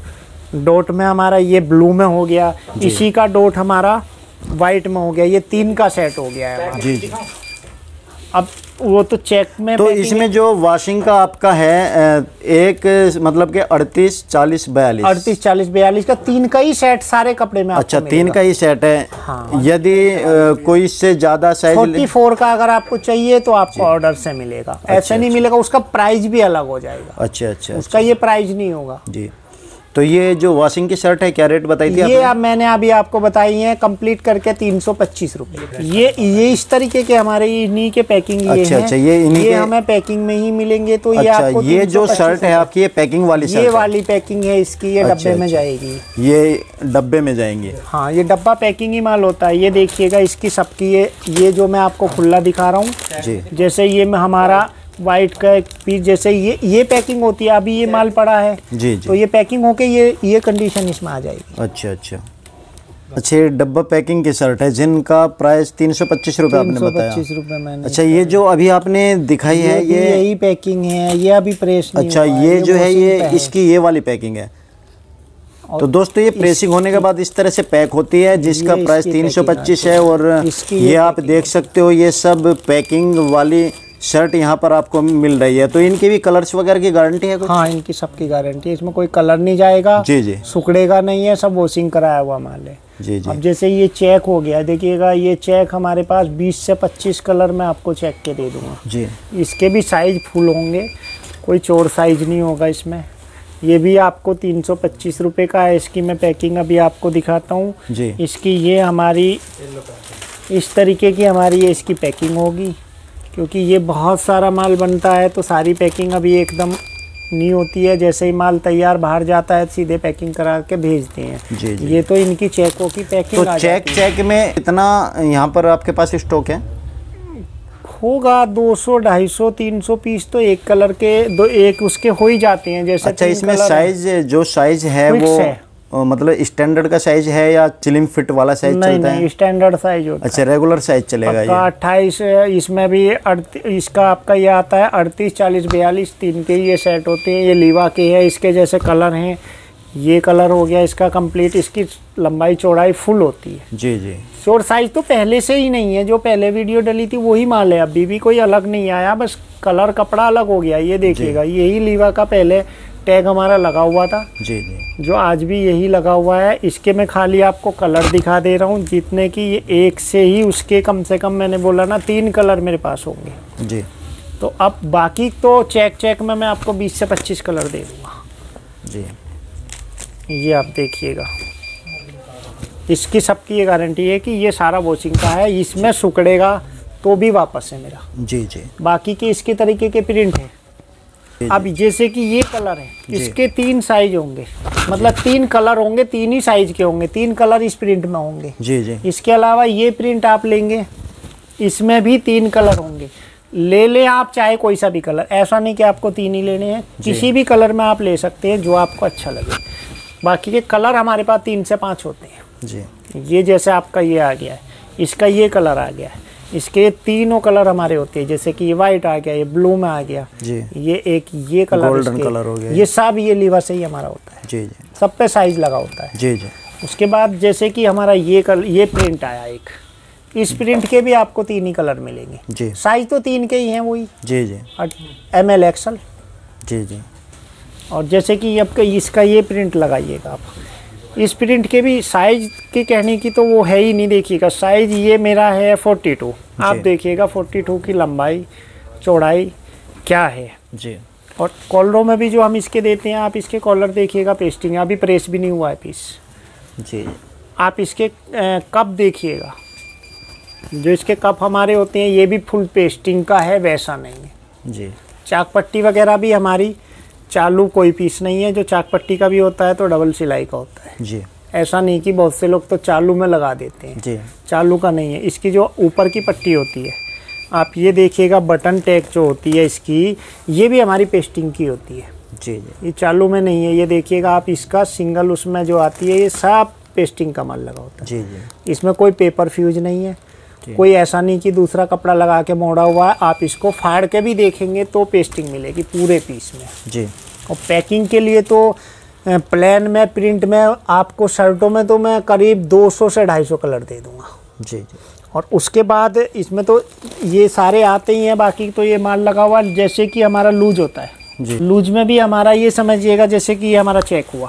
डॉट में हमारा ये ब्लू में हो गया, इसी का डॉट हमारा वाइट में हो गया, ये 3 का सेट हो गया है। जी जी। अब वो तो चेक में तो इसमें जो वॉशिंग का आपका है एक मतलब के 38 40 42 38 40 42 का 3 का ही सेट सारे कपड़े में अच्छा 3 का ही सेट है। हाँ। यदि कोई इससे ज्यादा साइज 44 का अगर आपको चाहिए तो आपको ऑर्डर से मिलेगा, ऐसे नहीं मिलेगा, उसका प्राइस भी अलग हो जाएगा। अच्छा अच्छा, उसका ये प्राइस नहीं होगा जी। तो ये जो वॉशिंग की शर्ट है क्या रेट बताई थी ये अब मैंने अभी आपको बताई है कंप्लीट करके 325 रुपए। ये इस तरीके के हमारे इन्हीं के पैकिंग ये अच्छा हैं। अच्छा, ये हमें पैकिंग में ही मिलेंगे। तो ये अच्छा, आपको ये जो शर्ट है आपकी ये पैकिंग वाली शर्ट ये वाली पैकिंग है इसकी, ये अच्छा, डब्बे में अच्छा। जाएगी, ये डब्बे में जाएंगे। हाँ ये डब्बा पैकिंग ही माल होता है। ये देखिएगा इसकी सबकी ये जो मैं आपको खुला दिखा रहा हूँ जी, जैसे ये में हमारा वाइट का एक पीस, जैसे ये पैकिंग होती है, अभी ये माल पड़ा है जी जी, तो ये पैकिंग होके ये कंडीशन इसमें आ जाएगी। अच्छा अच्छा अच्छा, ये डब्बा पैकिंग की शर्ट है जिनका प्राइस 325 रुपये आपने बताया। 325 रुपये मैंने। अच्छा, ये जो अभी आपने दिखाई है ये यही पैकिंग है, ये अभी प्रेस नहीं अच्छा हुआ, ये जो है washing ये पे है। इसकी ये वाली पैकिंग है। तो दोस्तों ये प्रेसिंग होने के बाद इस तरह से पैक होती है, जिसका प्राइस 325 है। और ये आप देख सकते हो ये सब पैकिंग वाली शर्ट यहाँ पर आपको मिल रही है। तो इनकी भी कलर्स वगैरह की गारंटी है कुछ? हाँ इनकी सबकी गारंटी है, इसमें कोई कलर नहीं जाएगा जी जी, सुखड़ेगा नहीं है, सब वॉशिंग कराया हुआ माल है जी जी। अब जैसे ये चेक हो गया, देखिएगा ये चेक हमारे पास 20 से 25 कलर में आपको चेक के दे दूंगा जी। इसके भी साइज फुल होंगे, कोई चोर साइज नहीं होगा इसमें। ये भी आपको 325 रुपये का है। इसकी मैं पैकिंग अभी आपको दिखाता हूँ जी। इसकी ये हमारी इस तरीके की हमारी ये इसकी पैकिंग होगी, क्योंकि ये बहुत सारा माल बनता है तो सारी पैकिंग अभी एकदम नहीं होती है। जैसे ही माल तैयार बाहर जाता है सीधे पैकिंग करा के भेजते हैं जी जी। ये तो इनकी चेकों की पैकिंग तो चेक में इतना यहाँ पर आपके पास स्टॉक है? होगा 200 250 300 पीस तो एक कलर के एक उसके हो ही जाते हैं। जैसे अच्छा, इसमें साइज जो साइज है वो मतलब स्टैंडर्ड का साइज है या स्लिम फिट वाला साइज चलता है? नहीं, स्टैंडर्ड साइज होता है। अच्छा, रेगुलर साइज चलेगा ये? 28 इसमें भी इसका आपका ये आता है 38 40 42 3 के ये सेट होते हैं। ये लीवा के है, इसके जैसे कलर हैं। ये कलर हो गया इसका कंप्लीट, इसकी लंबाई चौड़ाई फुल होती है जी जी। शोर साइज तो पहले से ही नहीं है, जो पहले वीडियो डली थी वही माल है, अभी भी कोई अलग नहीं आया, बस कलर कपड़ा अलग हो गया। ये देखिएगा यही लीवा का पहले टैग हमारा लगा हुआ था जी जी, जो आज भी यही लगा हुआ है। इसके मैं खाली आपको कलर दिखा दे रहा हूँ जितने की ये एक से ही उसके कम से कम मैंने बोला ना 3 कलर मेरे पास होंगे जी। तो अब बाकी तो चेक में मैं आपको 20 से 25 कलर दे दूँगा जी। ये आप देखिएगा इसकी सबकी ये गारंटी है कि ये सारा वॉशिंग का है, इसमें सुकड़ेगा तो भी वापस है मेरा जी जी। बाकी के इसके तरीके के प्रिंट है। अब जैसे कि ये कलर है, इसके 3 साइज होंगे, मतलब 3 कलर होंगे, 3 ही साइज के होंगे, 3 कलर इस प्रिंट में होंगे जी जी। इसके अलावा ये प्रिंट आप लेंगे इसमें भी 3 कलर होंगे। ले लें आप चाहे कोई सा भी कलर, ऐसा नहीं कि आपको 3 ही लेने हैं, किसी भी कलर में आप ले सकते हैं जो आपको अच्छा लगे। बाकी के कलर हमारे पास 3 से 5 होते हैं जी। ये जैसे आपका ये आ गया है, इसका ये कलर आ गया है, इसके तीनों कलर हमारे होते हैं, जैसे कि ये वाइट आ गया, ये ब्लू में आ गया जी। ये एक ये कलर गोल्डन कलर हो गया, ये सब ये लीवा से ही हमारा होता है जी जी। सब पे साइज लगा होता है जी जी। उसके बाद जैसे कि हमारा ये प्रिंट आया एक, इस प्रिंट के भी आपको 3 ही कलर मिलेंगे जी। साइज तो 3 के ही हैं वही जी जी। ML XL। जी जी। और जैसे कि आपका इसका ये प्रिंट लगाइएगा आप, इस प्रिंट के भी साइज के कहने की तो वो है ही नहीं। देखिएगा साइज ये मेरा है 42, आप देखिएगा 42 की लंबाई चौड़ाई क्या है जी। और कॉलरों में भी जो हम इसके देते हैं, आप इसके कॉलर देखिएगा, पेस्टिंग अभी प्रेस भी नहीं हुआ है पीस। जी। आप इसके कप देखिएगा, जो इसके कप हमारे होते हैं ये भी फुल पेस्टिंग का है, वैसा नहीं है जी। चाक पट्टी वगैरह भी हमारी चालू कोई पीस नहीं है। जो चाक पट्टी का भी होता है तो डबल सिलाई का होता है जी। ऐसा नहीं कि बहुत से लोग तो चालू में लगा देते हैं जी। चालू का नहीं है। इसकी जो ऊपर की पट्टी होती है आप ये देखिएगा, बटन टैग जो होती है इसकी, ये भी हमारी पेस्टिंग की होती है जी जी। ये चालू में नहीं है। ये देखिएगा आप, इसका सिंगल उसमें जो आती है ये सब पेस्टिंग का माल लगा होता है जी जी। इसमें कोई पेपर फ्यूज नहीं है, कोई ऐसा नहीं कि दूसरा कपड़ा लगा के मोड़ा हुआ है। आप इसको फाड़ के भी देखेंगे तो पेस्टिंग मिलेगी पूरे पीस में जी। और पैकिंग के लिए तो प्लेन में प्रिंट में आपको शर्टों में तो मैं करीब 200 से 250 कलर दे दूंगा जी जी। और उसके बाद इसमें तो ये सारे आते ही हैं, बाकी तो ये माल लगा हुआ। जैसे कि हमारा लूज होता है जी। लूज में भी हमारा ये समझिएगा, जैसे कि ये हमारा चेक हुआ,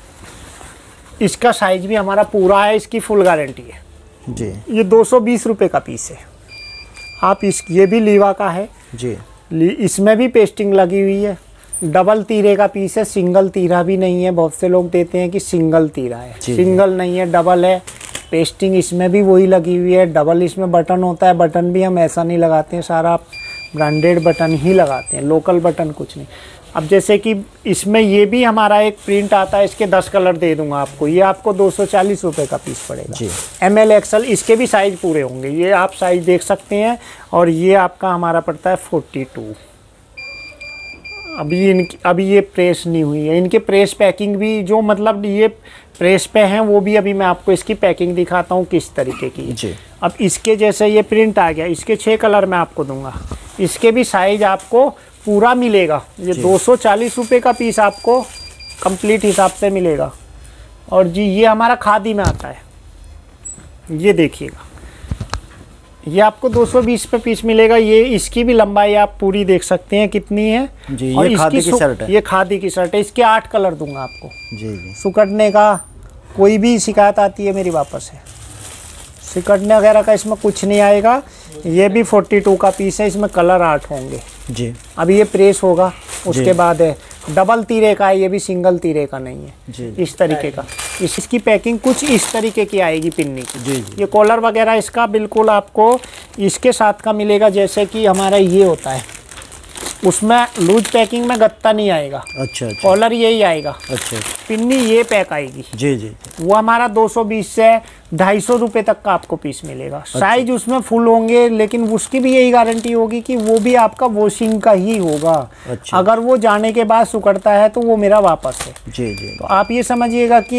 इसका साइज भी हमारा पूरा है, इसकी फुल गारंटी है जी। ये 220 रुपये का पीस है। आप ये भी लीवा का है जी। इसमें भी पेस्टिंग लगी हुई है, डबल तीरे का पीस है, सिंगल तीरा भी नहीं है। बहुत से लोग देते हैं कि सिंगल तीरा है, सिंगल नहीं है, डबल है। पेस्टिंग इसमें भी वही लगी हुई है, डबल इसमें बटन होता है। बटन भी हम ऐसा नहीं लगाते हैं, सारा ब्रांडेड बटन ही लगाते हैं, लोकल बटन कुछ नहीं। अब जैसे कि इसमें ये भी हमारा एक प्रिंट आता है, इसके 10 कलर दे दूंगा आपको, ये आपको 240 रुपये का पीस पड़ेगा जी। ML XL, इसके भी साइज पूरे होंगे, ये आप साइज देख सकते हैं। और ये आपका हमारा पड़ता है 42। अभी ये प्रेस नहीं हुई है, इनके प्रेस पैकिंग भी जो मतलब ये प्रेस पे हैं वो भी अभी मैं आपको इसकी पैकिंग दिखाता हूँ किस तरीके की है। जी। अब इसके जैसे ये प्रिंट आ गया, इसके 6 कलर मैं आपको दूंगा, इसके भी साइज आपको पूरा मिलेगा। ये 240 रुपये का पीस आपको कंप्लीट हिसाब से मिलेगा। और जी ये हमारा खादी में आता है, ये देखिएगा, ये आपको 220 पे पीस मिलेगा। ये इसकी भी लंबाई आप पूरी देख सकते हैं कितनी है जी। और ये खादी की शर्ट है, ये खादी की शर्ट है, इसके 8 कलर दूंगा आपको। जी जी। सुकड़ने का कोई भी शिकायत आती है मेरी वापस है, सिकड़ने वगैरह का इसमें कुछ नहीं आएगा। ये भी 42 का पीस है, इसमें कलर 8 होंगे जी। अभी ये प्रेस होगा उसके बाद है। डबल तीरे का है, ये भी सिंगल तीरे का नहीं है जी। इस तरीके का। इसकी पैकिंग कुछ इस तरीके की आएगी पिन्नी की जी जी। ये कॉलर वगैरह इसका बिल्कुल आपको इसके साथ का मिलेगा। जैसे कि हमारा ये होता है, उसमें लूज पैकिंग में गत्ता नहीं आएगा, अच्छा अच्छा। कॉलर यही आएगा, अच्छा। पिन्नी ये पैक आएगी। जी जी। वो हमारा 220 से 250 रुपये तक का आपको पीस मिलेगा। साइज उसमें फुल होंगे, लेकिन उसकी भी यही गारंटी होगी कि वो भी आपका वॉशिंग का ही होगा। अच्छा। अगर वो जाने के बाद सुकड़ता है तो वो मेरा वापस है। जी जी। तो आप ये समझिएगा कि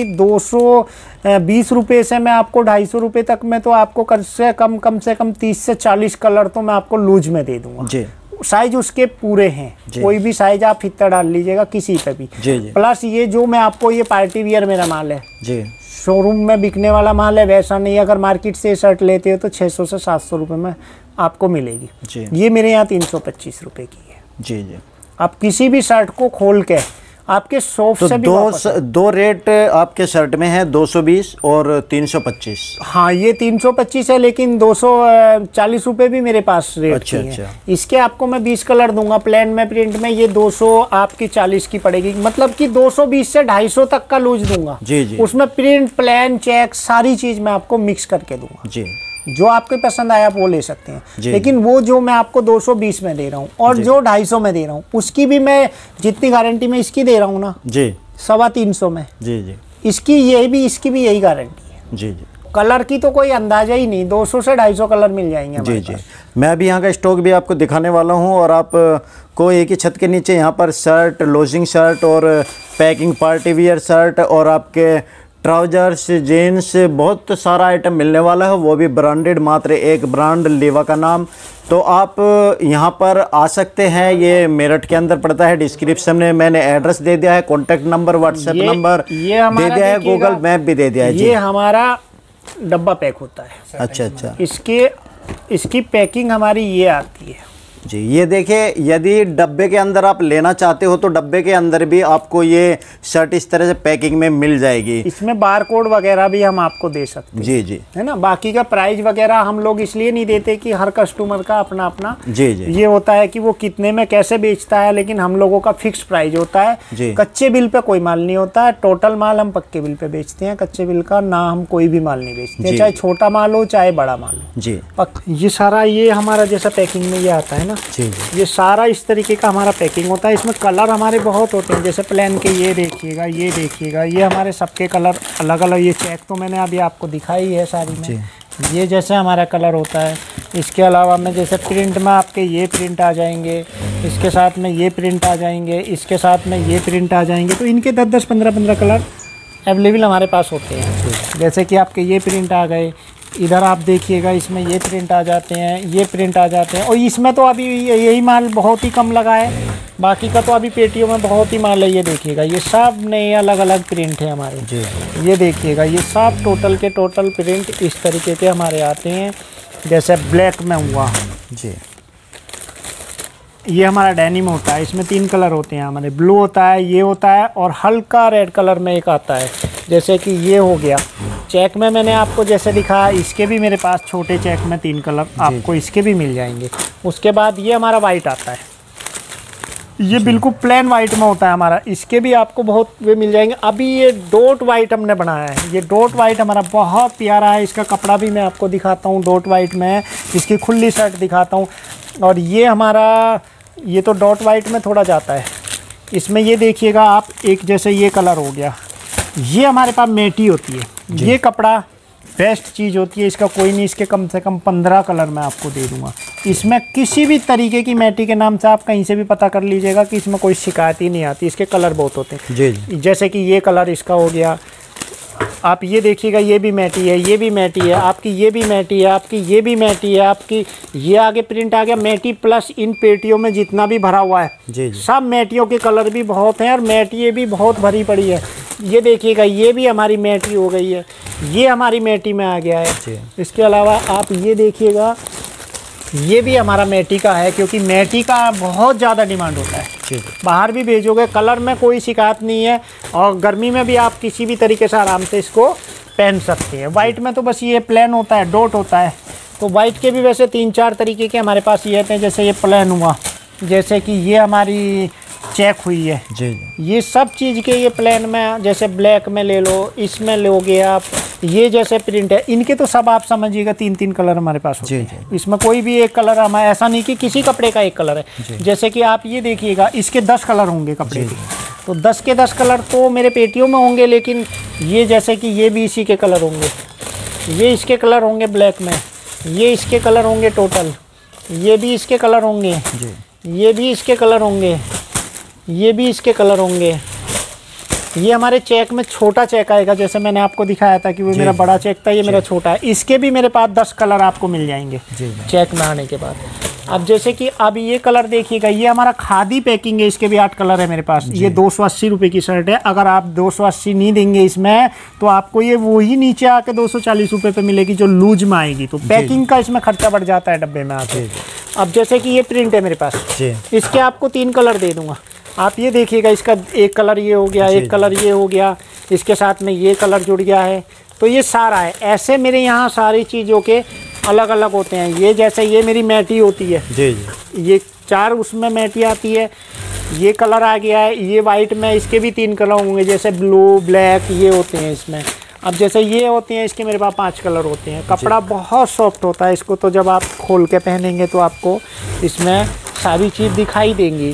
220 रुपये से मैं आपको 250 रुपये तक में तो आपको कम से कम 30 से 40 कलर तो मैं आपको लूज में दे दूंगा। जी। साइज उसके पूरे हैं, कोई भी साइज आप फित्ता डाल लीजिएगा किसी पे भी। जी जी। प्लस ये जो मैं आपको, ये पार्टी वियर मेरा माल है, जी। शोरूम में बिकने वाला माल है, वैसा नहीं। अगर मार्केट से शर्ट लेते हो तो 600 से 700 रुपये में आपको मिलेगी। जी। ये मेरे यहाँ 325 रुपये की है। जी जी। आप किसी भी शर्ट को खोल के आपके शॉप तो से भी वापस है। दो रेट आपके शर्ट में है, 220 और 325। हाँ ये 325 है, लेकिन 240 रुपये भी मेरे पास रेट अच्छा, की है। अच्छा। इसके आपको मैं 20 कलर दूंगा प्लेन में, प्रिंट में। ये 200 आपकी 40 की पड़ेगी, मतलब कि 220 से 250 तक का लूज दूंगा। जी जी। उसमें प्रिंट प्लेन चेक सारी चीज मैं आपको मिक्स करके दूंगा। जी। जो आपके पसंद आया आप वो ले सकते हैं, लेकिन वो जो मैं आपको 220 में दे रहा हूँ और जो 250 में दे रहा हूँ, उसकी भी मैं जितनी गारंटी में इसकी दे रहा हूँ ना, जी, 325 में जी जी, इसकी इसकी भी यही गारंटी है। जी जी। कलर की तो कोई अंदाजा ही नहीं, 200 से 250 कलर मिल जाएंगे हमारे जी जी। पास। मैं अभी यहाँ का स्टॉक भी आपको दिखाने वाला हूँ, और आप को एक ही छत के नीचे यहाँ पर शर्ट, लॉजिंग शर्ट और पैकिंग पार्टी वियर शर्ट और आपके ट्राउजर्स, जीन्स, बहुत सारा आइटम मिलने वाला है, वो भी ब्रांडेड, मात्र एक ब्रांड लीवा का नाम। तो आप यहाँ पर आ सकते हैं। ये मेरठ के अंदर पड़ता है। डिस्क्रिप्शन में मैंने एड्रेस दे दिया है, कॉन्टैक्ट नंबर, व्हाट्सएप नंबर दे दिया है, गूगल मैप भी दे दिया है। ये हमारा डब्बा पैक होता है। अच्छा। इसकी पैकिंग हमारी ये आती है जी। ये देखिए, यदि डब्बे के अंदर आप लेना चाहते हो तो डब्बे के अंदर भी आपको ये शर्ट इस तरह से पैकिंग में मिल जाएगी। इसमें बारकोड वगैरह भी हम आपको दे सकते हैं। जी, है ना। बाकी का प्राइस वगैरह हम लोग इसलिए नहीं देते कि हर कस्टमर का अपना अपना जी ये होता है कि वो कितने में कैसे बेचता है, लेकिन हम लोगों का फिक्स प्राइस होता है। कच्चे बिल पे कोई माल नहीं होता है, टोटल माल हम पक्के बिल पे बेचते हैं। कच्चे बिल का ना हम कोई भी माल नहीं बेचते, चाहे छोटा माल हो चाहे बड़ा माल हो जी। ये सारा ये हमारा जैसा पैकिंग में ये आता है ना जी। ये सारा इस तरीके का हमारा पैकिंग होता है। इसमें कलर हमारे बहुत होते हैं, जैसे प्लेन के ये देखिएगा, ये हमारे सबके कलर अलग अलग। ये चेक तो मैंने अभी आपको दिखाई है सारी में। ये जैसे हमारा कलर होता है। इसके अलावा में जैसे प्रिंट में आपके ये प्रिंट आ जाएंगे, इसके साथ में ये प्रिंट आ जाएंगे, इसके साथ में ये प्रिंट आ जाएंगे। तो इनके 10-10, 15-15 कलर अवेलेबल हमारे पास होते हैं। जैसे कि आपके ये प्रिंट आ गए, इधर आप देखिएगा इसमें ये प्रिंट आ जाते हैं, ये प्रिंट आ जाते हैं। और इसमें तो अभी यही माल बहुत ही कम लगा है, बाकी का तो अभी पेटियों में बहुत ही माल है। ये देखिएगा, ये सब नए अलग अलग प्रिंट है हमारे जी। ये देखिएगा, ये सब टोटल के टोटल प्रिंट इस तरीके के हमारे आते हैं। जैसे ब्लैक में हुआ जी, ये हमारा डेनिम होता है। इसमें 3 कलर होते हैं हमारे, ब्लू होता है, ये होता है, और हल्का रेड कलर में एक आता है। जैसे कि ये हो गया चेक में, मैंने आपको जैसे दिखाया, इसके भी मेरे पास छोटे चेक में 3 कलर आपको इसके भी मिल जाएंगे। उसके बाद ये हमारा वाइट आता है, ये बिल्कुल प्लेन वाइट में होता है हमारा, इसके भी आपको बहुत वे मिल जाएंगे। अभी ये डॉट वाइट हमने बनाया है, ये डॉट वाइट हमारा बहुत प्यारा है। इसका कपड़ा भी मैं आपको दिखाता हूँ, डॉट वाइट में इसकी खुली शर्ट दिखाता हूँ। और ये हमारा, ये तो डॉट वाइट में थोड़ा जाता है। इसमें ये देखिएगा आप, एक जैसे ये कलर हो गया, ये हमारे पास मेटी होती है। ये कपड़ा बेस्ट चीज़ होती है, इसका कोई नहीं, इसके कम से कम 15 कलर मैं आपको दे दूंगा। इसमें किसी भी तरीके की मेटी के नाम से आप कहीं से भी पता कर लीजिएगा कि इसमें कोई शिकायत ही नहीं आती। इसके कलर बहुत होते हैं जी। जैसे कि ये कलर इसका हो गया, आप ये देखिएगा, ये भी मैटी है, ये भी मैटी है आपकी, ये भी मैटी है आपकी, ये भी मैटी है आपकी। ये आगे प्रिंट आ गया मैटी प्लस इन पेटियों में जितना भी भरा हुआ है जी। सब मैटियों के कलर भी बहुत हैं और मैटियाँ भी बहुत भरी पड़ी है। ये देखिएगा, ये भी हमारी मैटी हो गई है, ये हमारी मैटी में आ गया है। इसके अलावा आप ये देखिएगा, ये भी हमारा मैटी का है, क्योंकि मैटी का बहुत ज़्यादा डिमांड होता है। बाहर भी भेजोगे, कलर में कोई शिकायत नहीं है, और गर्मी में भी आप किसी भी तरीके से आराम से इसको पहन सकते हैं। वाइट में तो बस ये प्लेन होता है, डॉट होता है। तो वाइट के भी वैसे 3-4 तरीके के हमारे पास ये आते हैं। जैसे ये प्लेन हुआ, जैसे कि ये हमारी चेक हुई है जी। ये सब चीज़ के ये प्लेन में, जैसे ब्लैक में ले लो, इसमें लोगे आप, ये जैसे प्रिंट है, इनके तो सब आप समझिएगा 3-3 कलर हमारे पास होते हैं। इसमें कोई भी एक कलर हमारा ऐसा नहीं कि किसी कपड़े का एक कलर है। जैसे कि आप ये देखिएगा, इसके 10 कलर होंगे कपड़े के, तो 10 के 10 कलर तो मेरे पेटियों में होंगे। लेकिन ये जैसे कि ये भी इसी के कलर होंगे, ये इसके कलर होंगे ब्लैक में, ये इसके कलर होंगे टोटल, ये भी इसके कलर होंगे, ये भी इसके कलर होंगे, ये भी इसके कलर होंगे। ये हमारे चेक में छोटा चेक आएगा, जैसे मैंने आपको दिखाया था कि वो मेरा बड़ा चेक था, ये मेरा छोटा है। इसके भी मेरे पास 10 कलर आपको मिल जाएंगे चेक में आने के बाद। अब जैसे कि अब ये कलर देखिएगा, ये हमारा खादी पैकिंग है, इसके भी 8 कलर है मेरे पास। ये 280 रुपये की शर्ट है। अगर आप 280 नहीं देंगे इसमें, तो आपको ये वही नीचे आके 240 रुपये पे मिलेगी जो लूज में आएगी। तो पैकिंग का इसमें खर्चा बढ़ जाता है डब्बे में आके। अब जैसे कि ये प्रिंट है मेरे पास, इसके आपको 3 कलर दे दूंगा। आप ये देखिएगा, इसका एक कलर ये हो गया, एक कलर ये हो गया, इसके साथ में ये कलर जुड़ गया है। तो ये सारा है। ऐसे मेरे यहाँ सारी चीज़ों के अलग अलग होते हैं। ये जैसे ये मेरी मैटी होती है जी, ये 4 उसमें मैटी आती है। ये कलर आ गया है, ये वाइट में, इसके भी 3 कलर होंगे, जैसे ब्लू, ब्लैक, ये होते हैं इसमें। अब जैसे ये होते हैं, इसके मेरे पास 5 कलर होते हैं। कपड़ा बहुत सॉफ्ट होता है, इसको तो जब आप खोल के पहनेंगे तो आपको इसमें सारी चीज़ दिखाई देंगी।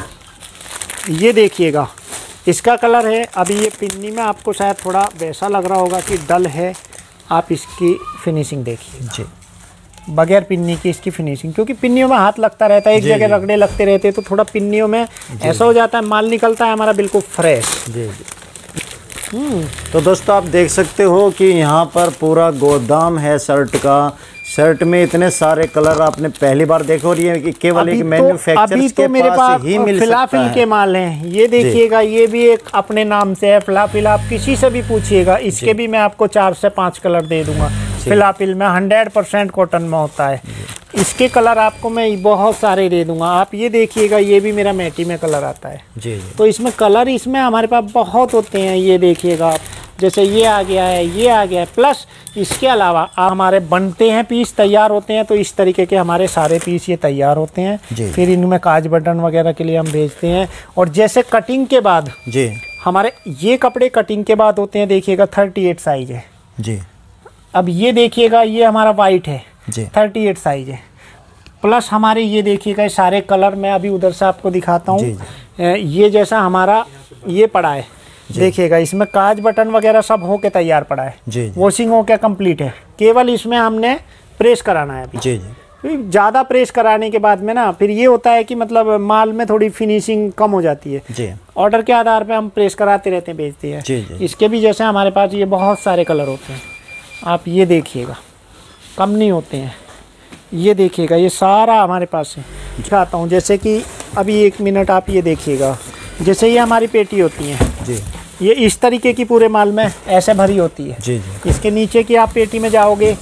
ये देखिएगा, इसका कलर है, अभी ये पिन्नी में आपको शायद थोड़ा वैसा लग रहा होगा कि डल है। आप इसकी फिनिशिंग देखिए जी, बगैर पिन्नी की इसकी फिनिशिंग, क्योंकि पिन्नियों में हाथ लगता रहता है, एक जगह रगड़े लगते रहते हैं, तो थोड़ा पिन्नियों में ऐसा हो जाता है, माल निकलता है हमारा बिल्कुल फ्रेश। तो दोस्तों आप देख सकते हो कि यहाँ पर पूरा गोदाम है शर्ट का। शर्ट में इतने सारे कलर आपने पहली बार देखे और ये कि केवल एक मैन्युफैक्चरर्स के मेरे पास ही मिल सकता फिलाफिल है। के माल हैं, ये देखिएगा, ये भी एक अपने नाम से है फिलाफिल। आप किसी से भी पूछिएगा, इसके भी मैं आपको 4 से 5 कलर दे दूंगा। फिलाफिल में 100% कॉटन में होता है। इसके कलर आपको मैं बहुत सारे दे दूंगा। आप ये देखिएगा, ये भी मेरा मैटी में कलर आता है। जी। तो इसमें कलर इसमें हमारे पास बहुत होते हैं। ये देखिएगा आप, जैसे ये आ गया है, ये आ गया है। प्लस इसके अलावा हमारे बनते हैं पीस, तैयार होते हैं, तो इस तरीके के हमारे सारे पीस ये तैयार होते हैं। फिर इनमें काज बटन वगैरह के लिए हम भेजते हैं। और जैसे कटिंग के बाद जी हमारे ये कपड़े कटिंग के बाद होते हैं, देखिएगा 38 साइज है जी। अब ये देखिएगा, ये हमारा वाइट है जी, 38 साइज है। प्लस हमारे ये देखिएगा सारे कलर, मैं अभी उधर से आपको दिखाता हूँ। ये जैसा हमारा ये पड़ा है, देखिएगा इसमें काज बटन वगैरह सब होके तैयार पड़ा है। वॉशिंग होके कंप्लीट है, केवल इसमें हमने प्रेस कराना है अभी। जी जी। ज़्यादा प्रेस कराने के बाद में ना फिर ये होता है कि मतलब माल में थोड़ी फिनिशिंग कम हो जाती है। जी। ऑर्डर के आधार पे हम प्रेस कराते रहते हैं, भेजते हैं। जी जी। इसके भी जैसे हमारे पास ये बहुत सारे कलर होते हैं, आप ये देखिएगा, कम नहीं होते हैं। ये देखिएगा, ये सारा हमारे पास है। दिखाता हूँ, जैसे कि अभी 1 मिनट आप ये देखिएगा, जैसे ये हमारी पेटी होती है जी, ये इस तरीके की पूरे माल में ऐसे भरी होती है। जी जी। इसके नीचे की आप पेटी में जाओगे,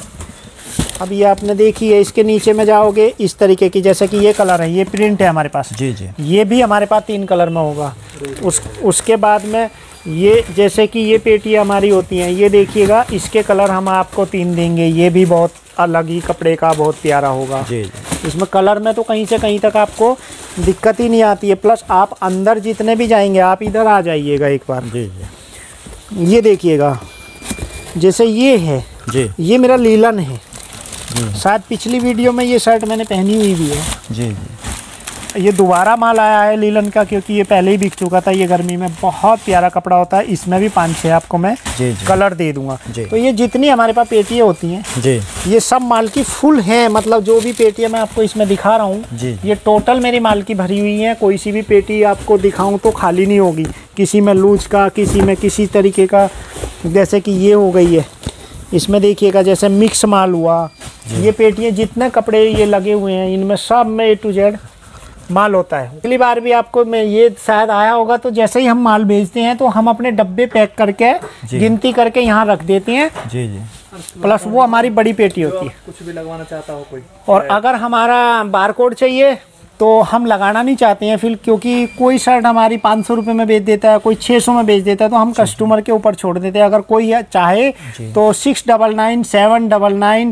अब ये आपने देखी है, इसके नीचे में जाओगे इस तरीके की, जैसे कि ये कलर है, ये प्रिंट है हमारे पास। जी जी। ये भी हमारे पास 3 कलर में होगा। उसके बाद में ये जैसे कि ये पेटी हमारी होती हैं, ये देखिएगा, इसके कलर हम आपको 3 देंगे। ये भी बहुत अलग ही कपड़े का बहुत प्यारा होगा। जी जी। इसमें कलर में तो कहीं से कहीं तक आपको दिक्कत ही नहीं आती है। प्लस आप अंदर जितने भी जाएंगे, आप इधर आ जाइएगा एक बार। जी जी। ये देखिएगा, जैसे ये है जी, ये मेरा लीलन है। शायद पिछली वीडियो में ये शर्ट मैंने पहनी हुई भी है। जी जी। ये दोबारा माल आया है लीलन का, क्योंकि ये पहले ही बिक चुका था। ये गर्मी में बहुत प्यारा कपड़ा होता है। इसमें भी 5-6 आपको मैं कलर दे दूंगा। तो ये जितनी हमारे पास पेटियाँ होती हैं जी, ये सब माल की फुल हैं। मतलब जो भी पेटियाँ मैं आपको इसमें दिखा रहा हूँ, ये टोटल मेरी माल की भरी हुई है। कोई सी भी पेटी आपको दिखाऊं तो खाली नहीं होगी। किसी में लूज का, किसी में किसी तरीके का, जैसे कि ये हो गई है। इसमें देखिएगा जैसे मिक्स माल हुआ। ये पेटियाँ जितने कपड़े ये लगे हुए हैं, इनमें सब में A to Z माल होता है। अगली बार भी आपको मैं ये शायद आया होगा, तो जैसे ही हम माल भेजते हैं तो हम अपने डब्बे पैक करके गिनती करके यहाँ रख देते हैं। जी जी। प्लस वो हमारी बड़ी पेटी होती है। कुछ भी लगवाना चाहता हो कोई, और अगर हमारा बारकोड चाहिए तो हम लगाना नहीं चाहते हैं फिर, क्योंकि कोई शर्ट हमारी 500 रुपये में बेच देता है, कोई 600 में बेच देता है, तो हम कस्टमर के ऊपर छोड़ देते हैं। अगर कोई चाहे तो 699 799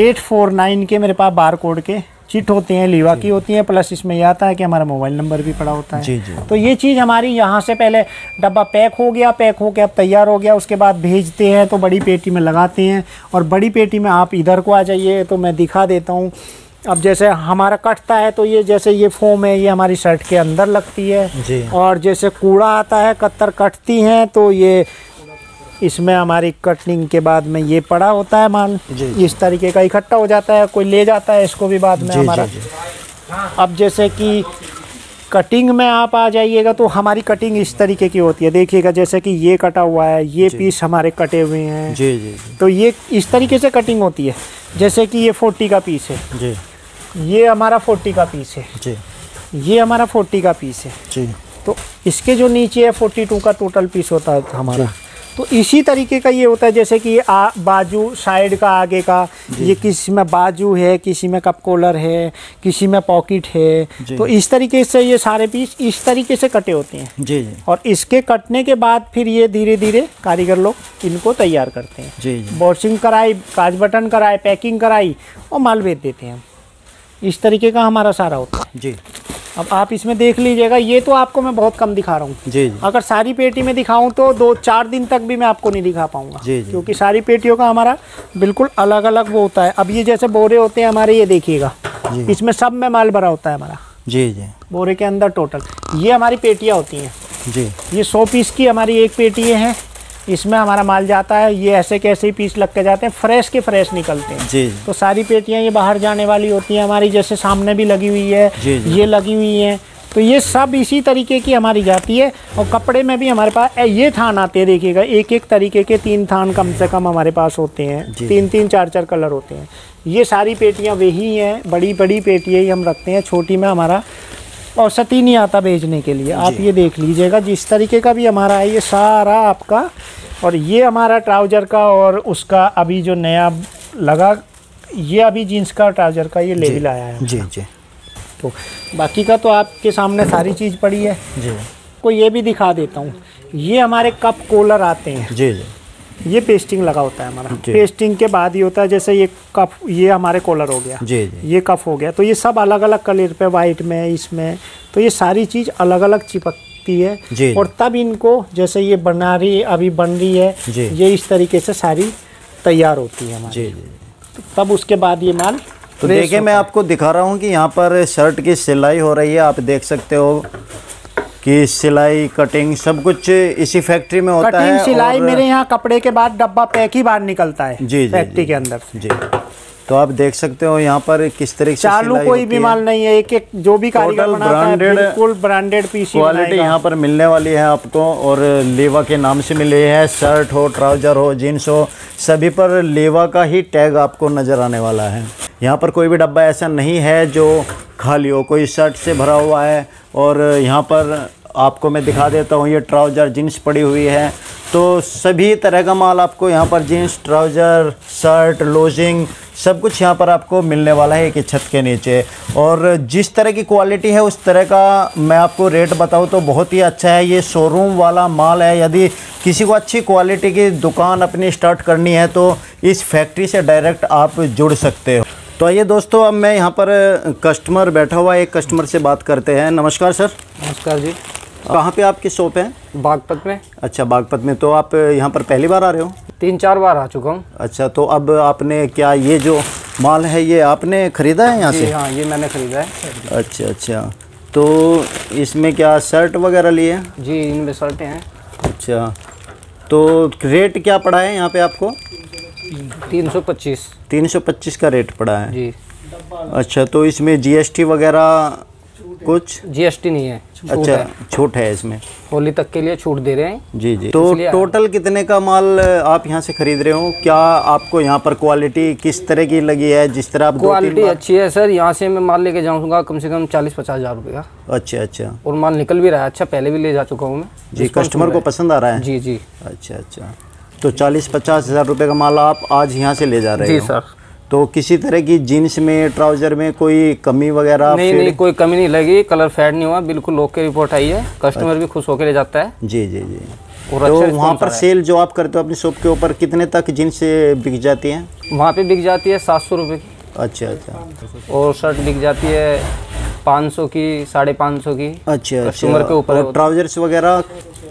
849 के मेरे पास बारकोड के चिट होते हैं, लीवा की होती हैं। प्लस इसमें यह आता है कि हमारा मोबाइल नंबर भी पड़ा होता है। जी जी। तो ये चीज़ हमारी यहाँ से पहले डब्बा पैक हो गया, अब तैयार हो गया, उसके बाद भेजते हैं तो बड़ी पेटी में लगाते हैं। और बड़ी पेटी में आप इधर को आ जाइए तो मैं दिखा देता हूँ। अब जैसे हमारा कटता है तो ये जैसे ये फोम है, ये हमारी शर्ट के अंदर लगती है जी। और जैसे कूड़ा आता है, कत्तर कटती हैं तो ये इसमें हमारी कटनिंग के बाद में ये पड़ा होता है माल, इस तरीके का इकट्ठा हो जाता है। कोई ले जाता है इसको भी बाद में हमारा। अब जैसे कि कटिंग में आप आ जाइएगा तो हमारी कटिंग इस तरीके की होती है। देखिएगा जैसे कि ये कटा हुआ है, ये पीस हमारे कटे हुए हैं। जी जी। तो ये इस तरीके से कटिंग होती है। जैसे कि ये 40 का पीस है जी, ये हमारा 40 का पीस है जी, ये हमारा 40 का पीस है जी। तो इसके जो नीचे है 42 का टोटल पीस होता है हमारा। तो इसी तरीके का ये होता है, जैसे कि बाजू साइड का आगे का, ये किसी में बाजू है, किसी में कप कॉलर है, किसी में पॉकेट है। तो इस तरीके से ये सारे पीस इस तरीके से कटे होते हैं। जी जी। और इसके कटने के बाद फिर ये धीरे धीरे कारीगर लोग इनको तैयार करते हैं। जी जी। वॉशिंग कराई, काज बटन कराए, पैकिंग कराई और माल बेच देते हैं। इस तरीके का हमारा सारा होता है। जी। अब आप इसमें देख लीजिएगा, ये तो आपको मैं बहुत कम दिखा रहा हूँ। जी जी। अगर सारी पेटी में दिखाऊं तो 2-4 दिन तक भी मैं आपको नहीं दिखा पाऊंगा। जी जी। क्योंकि सारी पेटियों का हमारा बिल्कुल अलग अलग वो होता है। अब ये जैसे बोरे होते हैं हमारे, ये देखिएगा इसमें सब में माल भरा होता है हमारा। जी जी। बोरे के अंदर टोटल ये हमारी पेटियाँ होती हैं। जी। ये 100 पीस की हमारी एक पेटी है, इसमें हमारा माल जाता है। ये ऐसे कैसे ही पीस लग के जाते हैं, फ्रेश के फ्रेश निकलते हैं। जी। तो सारी पेटियाँ ये बाहर जाने वाली होती हैं हमारी। जैसे सामने भी लगी हुई है, जी जी। ये लगी हुई हैं। तो ये सब इसी तरीके की हमारी जाती है। और कपड़े में भी हमारे पास ये थान आते हैं, देखिएगा एक एक तरीके के 3 थान कम से कम हमारे पास होते हैं, 3-3 4-4 कलर होते हैं। ये सारी पेटियाँ वही हैं, बड़ी बड़ी पेटियाँ ही हम रखते हैं, छोटी में हमारा औसत ही नहीं आता बेचने के लिए। आप ये देख लीजिएगा, जिस तरीके का भी हमारा है ये सारा आपका। और ये हमारा ट्राउज़र का और उसका अभी जो नया लगा, ये अभी जीन्स का ट्राउज़र का ये लेवल आया है जी जी। तो बाकी का तो आपके सामने सारी चीज़ पड़ी है जी। को ये भी दिखा देता हूँ। ये हमारे कप कॉलर आते हैं जी जी। ये पेस्टिंग लगा होता है हमारा। पेस्टिंग के बाद ही होता है, जैसे ये कप, ये हमारे कॉलर हो गया जी जी। ये कप हो गया। तो ये सब अलग अलग कलर पे, वाइट में, इसमें, तो ये सारी चीज़ अलग अलग चिपकती है जी। और तब इनको जैसे ये बना रही, अभी बन रही है जी। ये इस तरीके से सारी तैयार होती है हमारी। जी जी। तो तब उसके बाद ये माल तो देखिए मैं आपको दिखा रहा हूँ कि यहाँ पर शर्ट की सिलाई हो रही है। आप देख सकते हो कि सिलाई कटिंग सब कुछ इसी फैक्ट्री में होता है। कटिंग सिलाई मेरे यहाँ कपड़े के बाद डब्बा पैक ही बाहर निकलता है जी फैक्ट्री के अंदर जी। तो आप देख सकते हो यहाँ पर किस तरीके से चालू कोई भी माल नहीं है, एक एक जो भी कारीगर बनाता है बिल्कुल ब्रांडेड पीस क्वालिटी यहाँ पर मिलने वाली है आपको। और लेवा के नाम से मिले है, शर्ट हो, ट्राउजर हो, जीन्स हो, सभी पर लेवा का ही टैग आपको नज़र आने वाला है। यहाँ पर कोई भी डब्बा ऐसा नहीं है जो खाली हो, कोई शर्ट से भरा हुआ है। और यहाँ पर आपको मैं दिखा देता हूँ, ये ट्राउज़र जीन्स पड़ी हुई है। तो सभी तरह का माल आपको यहाँ पर जीन्स, ट्राउज़र, शर्ट, लूजिंग सब कुछ यहाँ पर आपको मिलने वाला है एक ही छत के नीचे। और जिस तरह की क्वालिटी है उस तरह का मैं आपको रेट बताऊँ तो बहुत ही अच्छा है। ये शोरूम वाला माल है। यदि किसी को अच्छी क्वालिटी की दुकान अपनी स्टार्ट करनी है तो इस फैक्ट्री से डायरेक्ट आप जुड़ सकते हो। तो आइए दोस्तों, अब मैं यहाँ पर कस्टमर बैठा हुआ है, एक कस्टमर से बात करते हैं। नमस्कार सर। नमस्कार जी। कहाँ पे आपकी शॉप है? बागपत में। अच्छा, बागपत में। तो आप यहाँ पर पहली बार आ रहे हो? 3-4 बार आ चुका हूँ। अच्छा, तो अब आपने क्या ये जो माल है ये आपने ख़रीदा है यहाँ से? हाँ, ये मैंने ख़रीदा है। अच्छा अच्छा। तो इसमें क्या शर्ट वगैरह लिए हैं? जी, इनमें शर्टें हैं। अच्छा, तो रेट क्या पड़ा है यहाँ पे आपको? 325। 325 का रेट पड़ा है जी। अच्छा, तो इसमें जीएसटी वगैरह कुछ? जीएसटी नहीं है। अच्छा, छूट है इसमें, होली तक के लिए छूट दे रहे हैं। जी जी। तो टोटल कितने का माल आप यहाँ से खरीद रहे हो? क्या आपको यहाँ पर क्वालिटी किस तरह की लगी है? जिस तरह आप क्वालिटी अच्छी है सर। यहाँ से मैं माल लेके जाऊँगा कम से कम 40-50 हज़ार रुपये का। अच्छा अच्छा। और माल निकल भी रहा है अच्छा, पहले भी ले जा चुका हूँ मैं जी। कस्टमर को पसंद आ रहा है? जी जी। अच्छा अच्छा। तो 40-50 हज़ार रुपये का माल आप आज यहाँ से ले जा रहे हो? जी सर। तो किसी तरह की जीन्स में, ट्राउजर में कोई कमी वगैरह? नहीं, कोई कमी नहीं लगी। कलर फेड नहीं हुआ, बिल्कुल ओके रिपोर्ट आई है। कस्टमर भी खुश होकर ले जाता है। जी जी जी। और तो वहाँ पर सेल जो आप करते हो अपनी शॉप के ऊपर, कितने तक जीन्स बिक जाती हैं? वहाँ पे बिक जाती है 700 रुपये की। अच्छा अच्छा। और शर्ट बिक जाती है 500 की, 550 की। अच्छा। कस्टमर के ऊपर। और ट्राउजर्स वगैरह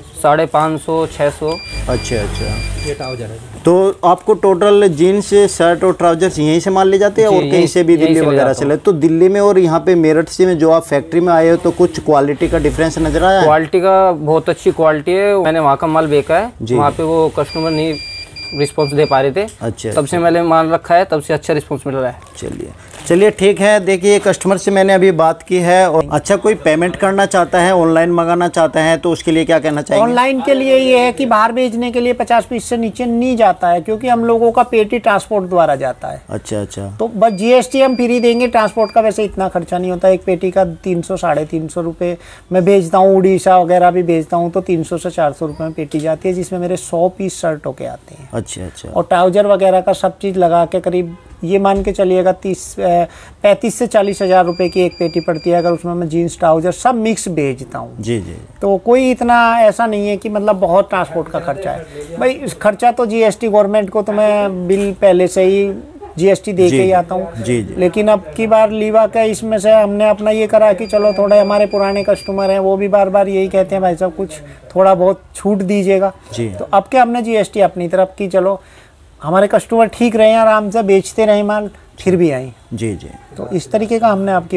550, 600। अच्छा अच्छा। ये ट्राउजर है। तो आपको टोटल जीन्स, शर्ट और ट्राउजर्स यहीं से माल ले जाते हैं और कहीं से भी दिल्ली वगैरह से ले? तो दिल्ली में और यहाँ पे मेरठ से में जो आप फैक्ट्री में आए हो तो कुछ क्वालिटी का डिफरेंस नजर आया? क्वालिटी का बहुत अच्छी क्वालिटी है। मैंने वहाँ का माल बेचा है, वहाँ पे वो कस्टमर नहीं रिस्पॉन्स दे पा रहे थे। अच्छा। तब से मैंने माल रखा है, तब से अच्छा रिस्पॉन्स मिल रहा है। चलिए चलिए ठीक है। देखिए कस्टमर से मैंने अभी बात की है। और अच्छा, कोई पेमेंट करना चाहता है, ऑनलाइन मंगाना चाहता है तो उसके लिए क्या कहना चाहिए? ऑनलाइन के लिए ये है कि बाहर भेजने के लिए 50 पीस से नीचे नहीं जाता है, क्योंकि हम लोगों का पेटी ट्रांसपोर्ट द्वारा जाता है। अच्छा अच्छा। तो बस जीएसटी हम फ्री देंगे, ट्रांसपोर्ट का वैसे इतना खर्चा नहीं होता। एक पेटी का 300-350 रुपये मैं भेजता हूँ, उड़ीसा वगैरह भी भेजता हूँ तो 300 से 400 रुपये में पेटी जाती है, जिसमें मेरे 100 पीस शर्ट होके आते हैं। अच्छा अच्छा। और ट्राउजर वगैरह का सब चीज़ लगा के करीब ये मान के चलिएगा 35 से 40 हज़ार रुपये की एक पेटी पड़ती है, अगर उसमें मैं जीन्स ट्राउजर सब मिक्स भेजता हूँ। जी जी। तो कोई इतना ऐसा नहीं है कि मतलब बहुत ट्रांसपोर्ट का खर्चा है। भाई खर्चा तो जीएसटी गवर्नमेंट को तो मैं बिल पहले से ही जीएसटी दे के ही आता हूँ। जी जी। लेकिन अब की बार लीवा का इसमें से हमने अपना ये करा कि चलो थोड़े हमारे पुराने कस्टमर हैं वो भी बार बार यही कहते हैं भाई साहब कुछ थोड़ा बहुत छूट दीजिएगा। तो अब क्या हमने जीएसटी अपनी तरफ की, चलो हमारे कस्टमर ठीक रहे, आराम से बेचते रहे माल, फिर भी आए। जी जी। तो इस तरीके का हमने अब की बार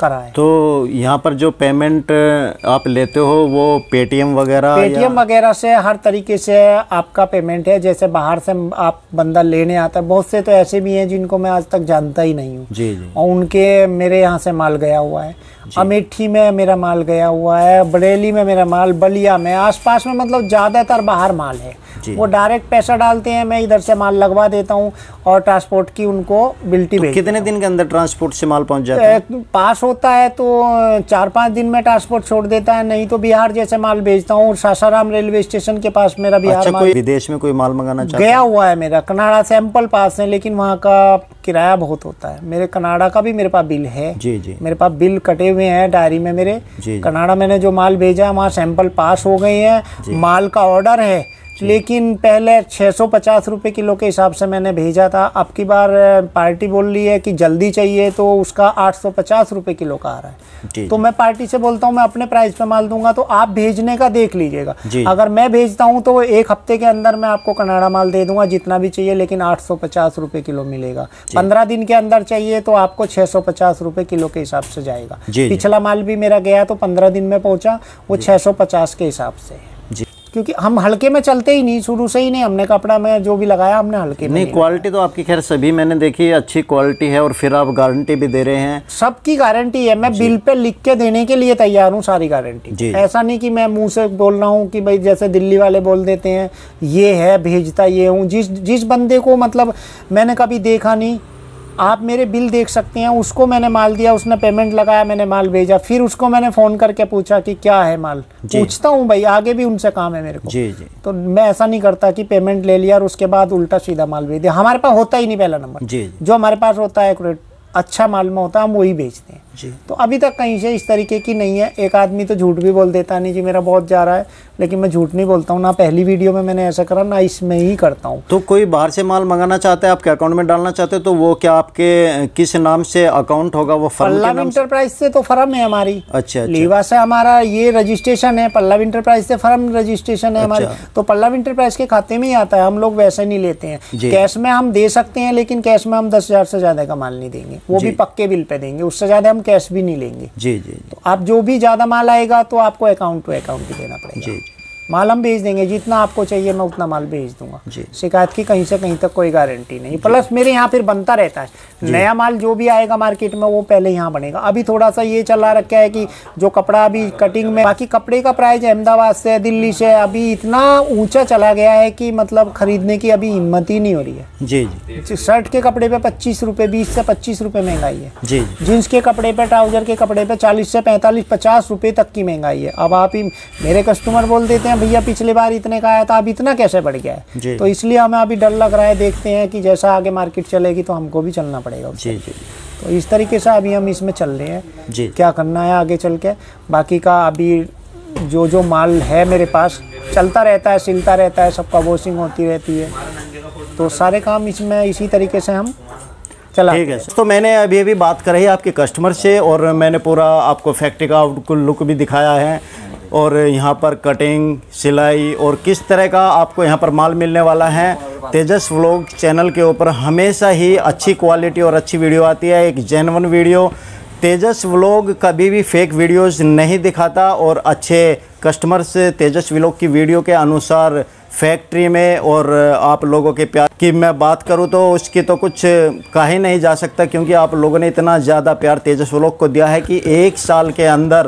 कराए। तो यहाँ पर जो पेमेंट आप लेते हो वो पेटीएम वगैरह से हर तरीके से आपका पेमेंट है। जैसे बाहर से आप बंदा लेने आता है, बहुत से तो ऐसे भी हैं जिनको मैं आज तक जानता ही नहीं हूँ जी जी, और उनके मेरे यहाँ से माल गया हुआ है। अमेठी में मेरा माल गया हुआ है, बरेली में मेरा माल, बलिया में, आसपास में, मतलब ज़्यादातर बाहर माल है। वो डायरेक्ट पैसा डालते हैं, मैं इधर से माल लगवा देता हूँ और ट्रांसपोर्ट की उनको बिल्टी भेज। कितने दिन के अंदर ट्रांसपोर्ट से माल पहुँच जाता है? पास होता है तो 4-5 दिन में ट्रांसपोर्ट छोड़ देता है, नहीं तो बिहार जैसे माल भेजता हूँ। सासाराम रेलवे स्टेशन के पास मेरा बिहार अच्छा, कोई विदेश में कोई माल मंगाना चाहता गया हुआ है मेरा, कनाडा सैंपल पास है, लेकिन वहाँ का किराया बहुत होता है। मेरे कनाडा का भी मेरे पास बिल है जी जी, मेरे पास बिल कटे हुए हैं डायरी में मेरे। कनाडा मैंने जो माल भेजा है वहाँ सैंपल पास हो गए हैं, माल का ऑर्डर है, लेकिन पहले 650 रुपये किलो के हिसाब से मैंने भेजा था। अब की बार पार्टी बोल रही है कि जल्दी चाहिए तो उसका 850 रुपये किलो का आ रहा है। तो मैं पार्टी से बोलता हूँ मैं अपने प्राइस पे माल दूंगा, तो आप भेजने का देख लीजिएगा। अगर मैं भेजता हूँ तो 1 हफ्ते के अंदर मैं आपको कनाडा माल दे दूंगा जितना भी चाहिए, लेकिन 850 रुपये किलो मिलेगा। 15 दिन के अंदर चाहिए तो आपको 650 रुपये किलो के हिसाब से जाएगा। पिछला माल भी मेरा गया तो 15 दिन में पहुंचा, वो 650 के हिसाब से। क्योंकि हम हल्के में चलते ही नहीं, शुरू से ही नहीं। हमने कपड़ा में जो भी लगाया हमने हल्के में नहीं। क्वालिटी तो आपकी खैर सभी मैंने देखी, अच्छी क्वालिटी है, और फिर आप गारंटी भी दे रहे हैं। सबकी गारंटी है, मैं बिल पे लिख के देने के लिए तैयार हूँ, सारी गारंटी। ऐसा नहीं कि मैं मुंह से बोल रहा हूँ कि भाई जैसे दिल्ली वाले बोल देते हैं ये है भेजता ये हूँ। जिस बंदे को मतलब मैंने कभी देखा नहीं, आप मेरे बिल देख सकते हैं, उसको मैंने माल दिया, उसने पेमेंट लगाया, मैंने माल भेजा, फिर उसको मैंने फ़ोन करके पूछा कि क्या है माल, पूछता हूँ भाई, आगे भी उनसे काम है मेरे को। जी जी। तो मैं ऐसा नहीं करता कि पेमेंट ले लिया और उसके बाद उल्टा सीधा माल भेज दिया। हमारे पास होता ही नहीं पहला नंबर। जो हमारे पास होता है एक्यूरेट अच्छा माल में होता है, हम वही बेचते हैं। तो अभी तक कहीं से इस तरीके की नहीं है। एक आदमी तो झूठ भी बोल देता नहीं जी मेरा बहुत जा रहा है, लेकिन मैं झूठ नहीं बोलता हूँ, ना पहली वीडियो में मैंने ऐसा करा, ना इसमें ही करता हूँ। तो कोई बाहर से माल मंगाना चाहता है, आपके अकाउंट में डालना चाहते हैं, तो वो क्या आपके किस नाम से अकाउंट होगा? वो पल्लव इंटरप्राइज से तो फर्म है हमारी। अच्छा, लीवा से हमारा ये रजिस्ट्रेशन है, पल्लव इंटरप्राइज से फर्म रजिस्ट्रेशन है हमारी। तो पल्लव इंटरप्राइज के खाते में ही आता है, हम लोग वैसे नहीं लेते हैं। कैश में हम दे सकते हैं, लेकिन कैश में हम 10,000 से ज्यादा का माल नहीं देंगे, वो भी पक्के बिल पे देंगे, उससे ज्यादा हम कैश भी नहीं लेंगे। जी जी। तो आप जो भी ज्यादा माल आएगा तो आपको अकाउंट टू अकाउंट ही देना पड़ेगा। जी। माल हम भेज देंगे, जितना आपको चाहिए मैं उतना माल भेज दूंगा। शिकायत की कहीं से कहीं तक कोई गारंटी नहीं। प्लस मेरे यहाँ फिर बनता रहता है, नया माल जो भी आएगा मार्केट में वो पहले यहाँ बनेगा। अभी थोड़ा सा ये चला रखा है कि जो कपड़ा अभी कटिंग में, बाकी कपड़े का प्राइस अहमदाबाद से दिल्ली से अभी इतना ऊंचा चला गया है कि मतलब खरीदने की अभी हिम्मत ही नहीं हो रही है। जी जी। शर्ट के कपड़े पे 25 रुपये, 20 से 25 रुपये महंगाई है। जी। जींस के कपड़े पे, ट्राउजर के कपड़े पे 40 से 45, 50 रुपये तक की महंगाई है। अब आप ही मेरे कस्टमर बोल देते हैं भैया पिछले बार इतने का आया था, अब इतना कैसे बढ़ गया है? तो इसलिए हमें अभी डर लग रहा है, देखते हैं कि जैसा आगे मार्केट चलेगी तो हमको भी चलना पड़ेगा। जी जी। तो इस तरीके से अभी हम इसमें चल रहे हैं। जी। क्या करना है आगे चल के, बाकी का अभी जो माल है मेरे पास चलता रहता है, सिलता रहता है, सबका वॉशिंग होती रहती है, तो सारे काम इसमें इसी तरीके से हम चला। ठीक है। तो मैंने अभी बात करी आपके कस्टमर से, और मैंने पूरा आपको फैक्ट्री का लुक भी दिखाया है, और यहाँ पर कटिंग, सिलाई और किस तरह का आपको यहाँ पर माल मिलने वाला है। तेजस व्लॉग चैनल के ऊपर हमेशा ही अच्छी क्वालिटी और अच्छी वीडियो आती है, एक जेन्युइन वीडियो। तेजस व्लॉग कभी भी फेक वीडियोस नहीं दिखाता, और अच्छे कस्टमर्स तेजस व्लॉग की वीडियो के अनुसार फैक्ट्री में और आप लोगों के प्यार की मैं बात करूं तो उसकी तो कुछ कहा ही नहीं जा सकता, क्योंकि आप लोगों ने इतना ज़्यादा प्यार तेजस व्लॉग को दिया है कि 1 साल के अंदर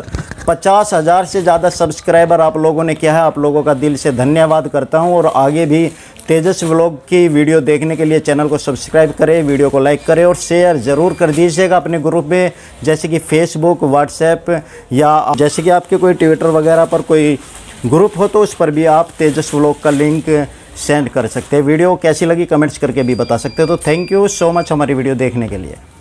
50,000 से ज़्यादा सब्सक्राइबर आप लोगों ने किया है। आप लोगों का दिल से धन्यवाद करता हूं, और आगे भी तेजस व्लॉग की वीडियो देखने के लिए चैनल को सब्सक्राइब करें, वीडियो को लाइक करें और शेयर ज़रूर कर दीजिएगा अपने ग्रुप में, जैसे कि फेसबुक, व्हाट्सएप, या जैसे कि आपके कोई ट्विटर वगैरह पर कोई ग्रुप हो तो उस पर भी आप तेजस व्लॉग का लिंक सेंड कर सकते हैं। वीडियो कैसी लगी कमेंट्स करके भी बता सकते हो। तो थैंक यू सो मच हमारी वीडियो देखने के लिए।